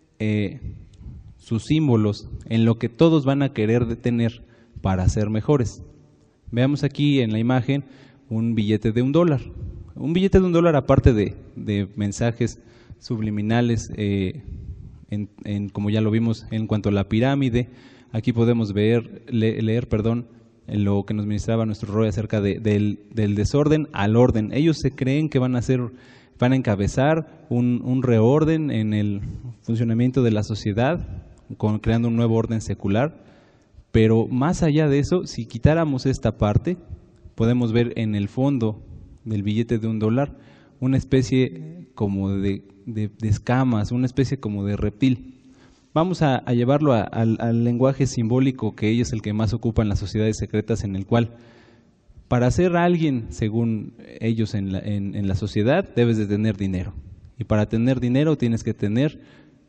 sus símbolos en lo que todos van a querer detener para ser mejores. Veamos aquí en la imagen un billete de $1. Un billete de $1, aparte de mensajes subliminales, como ya lo vimos en cuanto a la pirámide, aquí podemos leer lo que nos ministraba nuestro Roy acerca del desorden al orden. Ellos se creen que van a encabezar un reorden en el funcionamiento de la sociedad, creando un nuevo orden secular, pero más allá de eso, si quitáramos esta parte, podemos ver en el fondo del billete de $1 una especie como de escamas, una especie como de reptil. Vamos a llevarlo al lenguaje simbólico, que es el que más ocupa en las sociedades secretas, en el cual para ser alguien, según ellos en la sociedad, debes de tener dinero. Y para tener dinero tienes que tener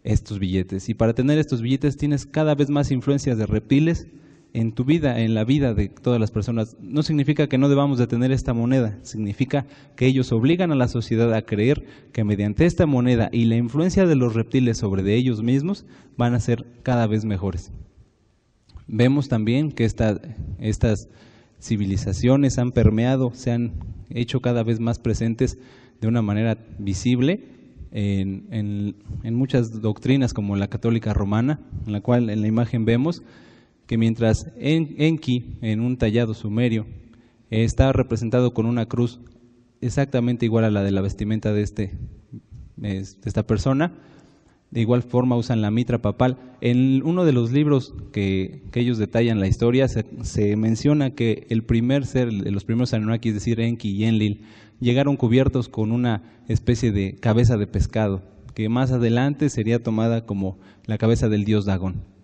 estos billetes. Y para tener estos billetes tienes cada vez más influencias de reptiles en tu vida, en la vida de todas las personas. No significa que no debamos de tener esta moneda, significa que ellos obligan a la sociedad a creer que mediante esta moneda y la influencia de los reptiles sobre de ellos mismos van a ser cada vez mejores. Vemos también que estas civilizaciones han permeado, se han hecho cada vez más presentes de una manera visible en muchas doctrinas como la católica romana, en la cual en la imagen vemos que mientras Enki, en un tallado sumerio, está representado con una cruz exactamente igual a la de la vestimenta de esta persona, de igual forma usan la mitra papal. En uno de los libros que ellos detallan la historia, se menciona que el primer ser, de los primeros Anunnaki, es decir, Enki y Enlil, llegaron cubiertos con una especie de cabeza de pescado, que más adelante sería tomada como la cabeza del dios Dagón.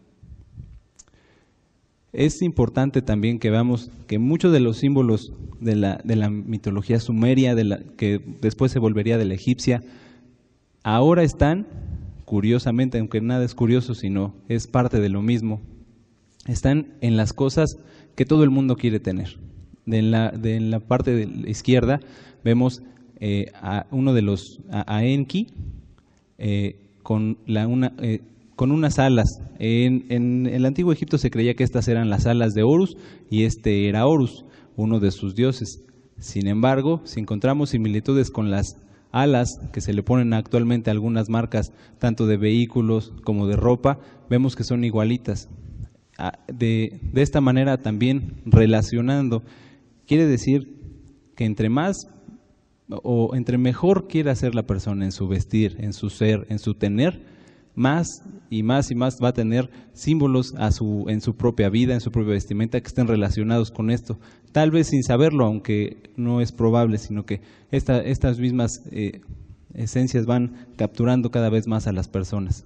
Es importante también que veamos que muchos de los símbolos de la mitología sumeria, que después se volvería de la egipcia, ahora están, curiosamente, aunque nada es curioso, sino es parte de lo mismo, están en las cosas que todo el mundo quiere tener. De la parte de la izquierda vemos a Enki con unas alas. En el antiguo Egipto se creía que estas eran las alas de Horus y este era Horus, uno de sus dioses. Sin embargo, si encontramos similitudes con las alas que se le ponen actualmente a algunas marcas, tanto de vehículos como de ropa, vemos que son igualitas. De esta manera también relacionando, quiere decir que entre mejor quiera ser la persona en su vestir, en su ser, en su tener, más y más y más va a tener símbolos en su propia vida, en su propia vestimenta, que estén relacionados con esto. Tal vez sin saberlo, aunque no es probable, sino que estas mismas esencias van capturando cada vez más a las personas.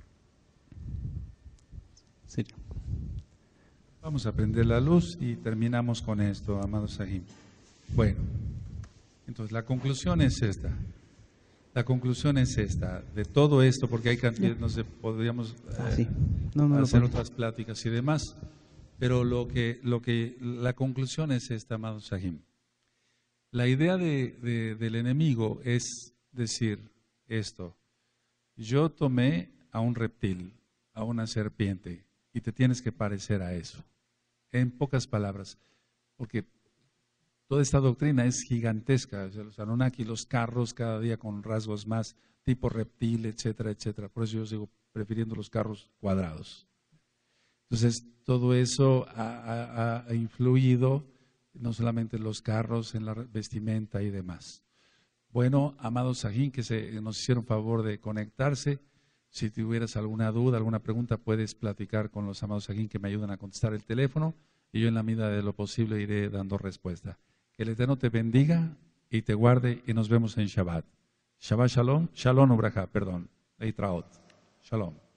Sí. Vamos a prender la luz y terminamos con esto, amados Sahim. Bueno, entonces la conclusión es esta. La conclusión es esta, de todo esto, porque hay cantidad, no sé, podríamos hacer otras pláticas y demás, pero la conclusión es esta, amado Sahim. La idea del enemigo es decir esto: yo tomé a un reptil, a una serpiente, y te tienes que parecer a eso. En pocas palabras, porque toda esta doctrina es gigantesca. O sea, los Anunnaki, los carros cada día con rasgos más tipo reptil, etcétera, etcétera. Por eso yo sigo prefiriendo los carros cuadrados. Entonces, todo eso ha influido no solamente en los carros, en la vestimenta y demás. Bueno, amados Sahim, que nos hicieron favor de conectarse. Si tuvieras alguna duda, alguna pregunta, puedes platicar con los amados Sahim que me ayudan a contestar el teléfono y yo en la medida de lo posible iré dando respuesta. Que el Eterno te bendiga y te guarde y nos vemos en Shabbat. Shabbat Shalom, Shalom Ubraja, perdón, Leitraot. Shalom.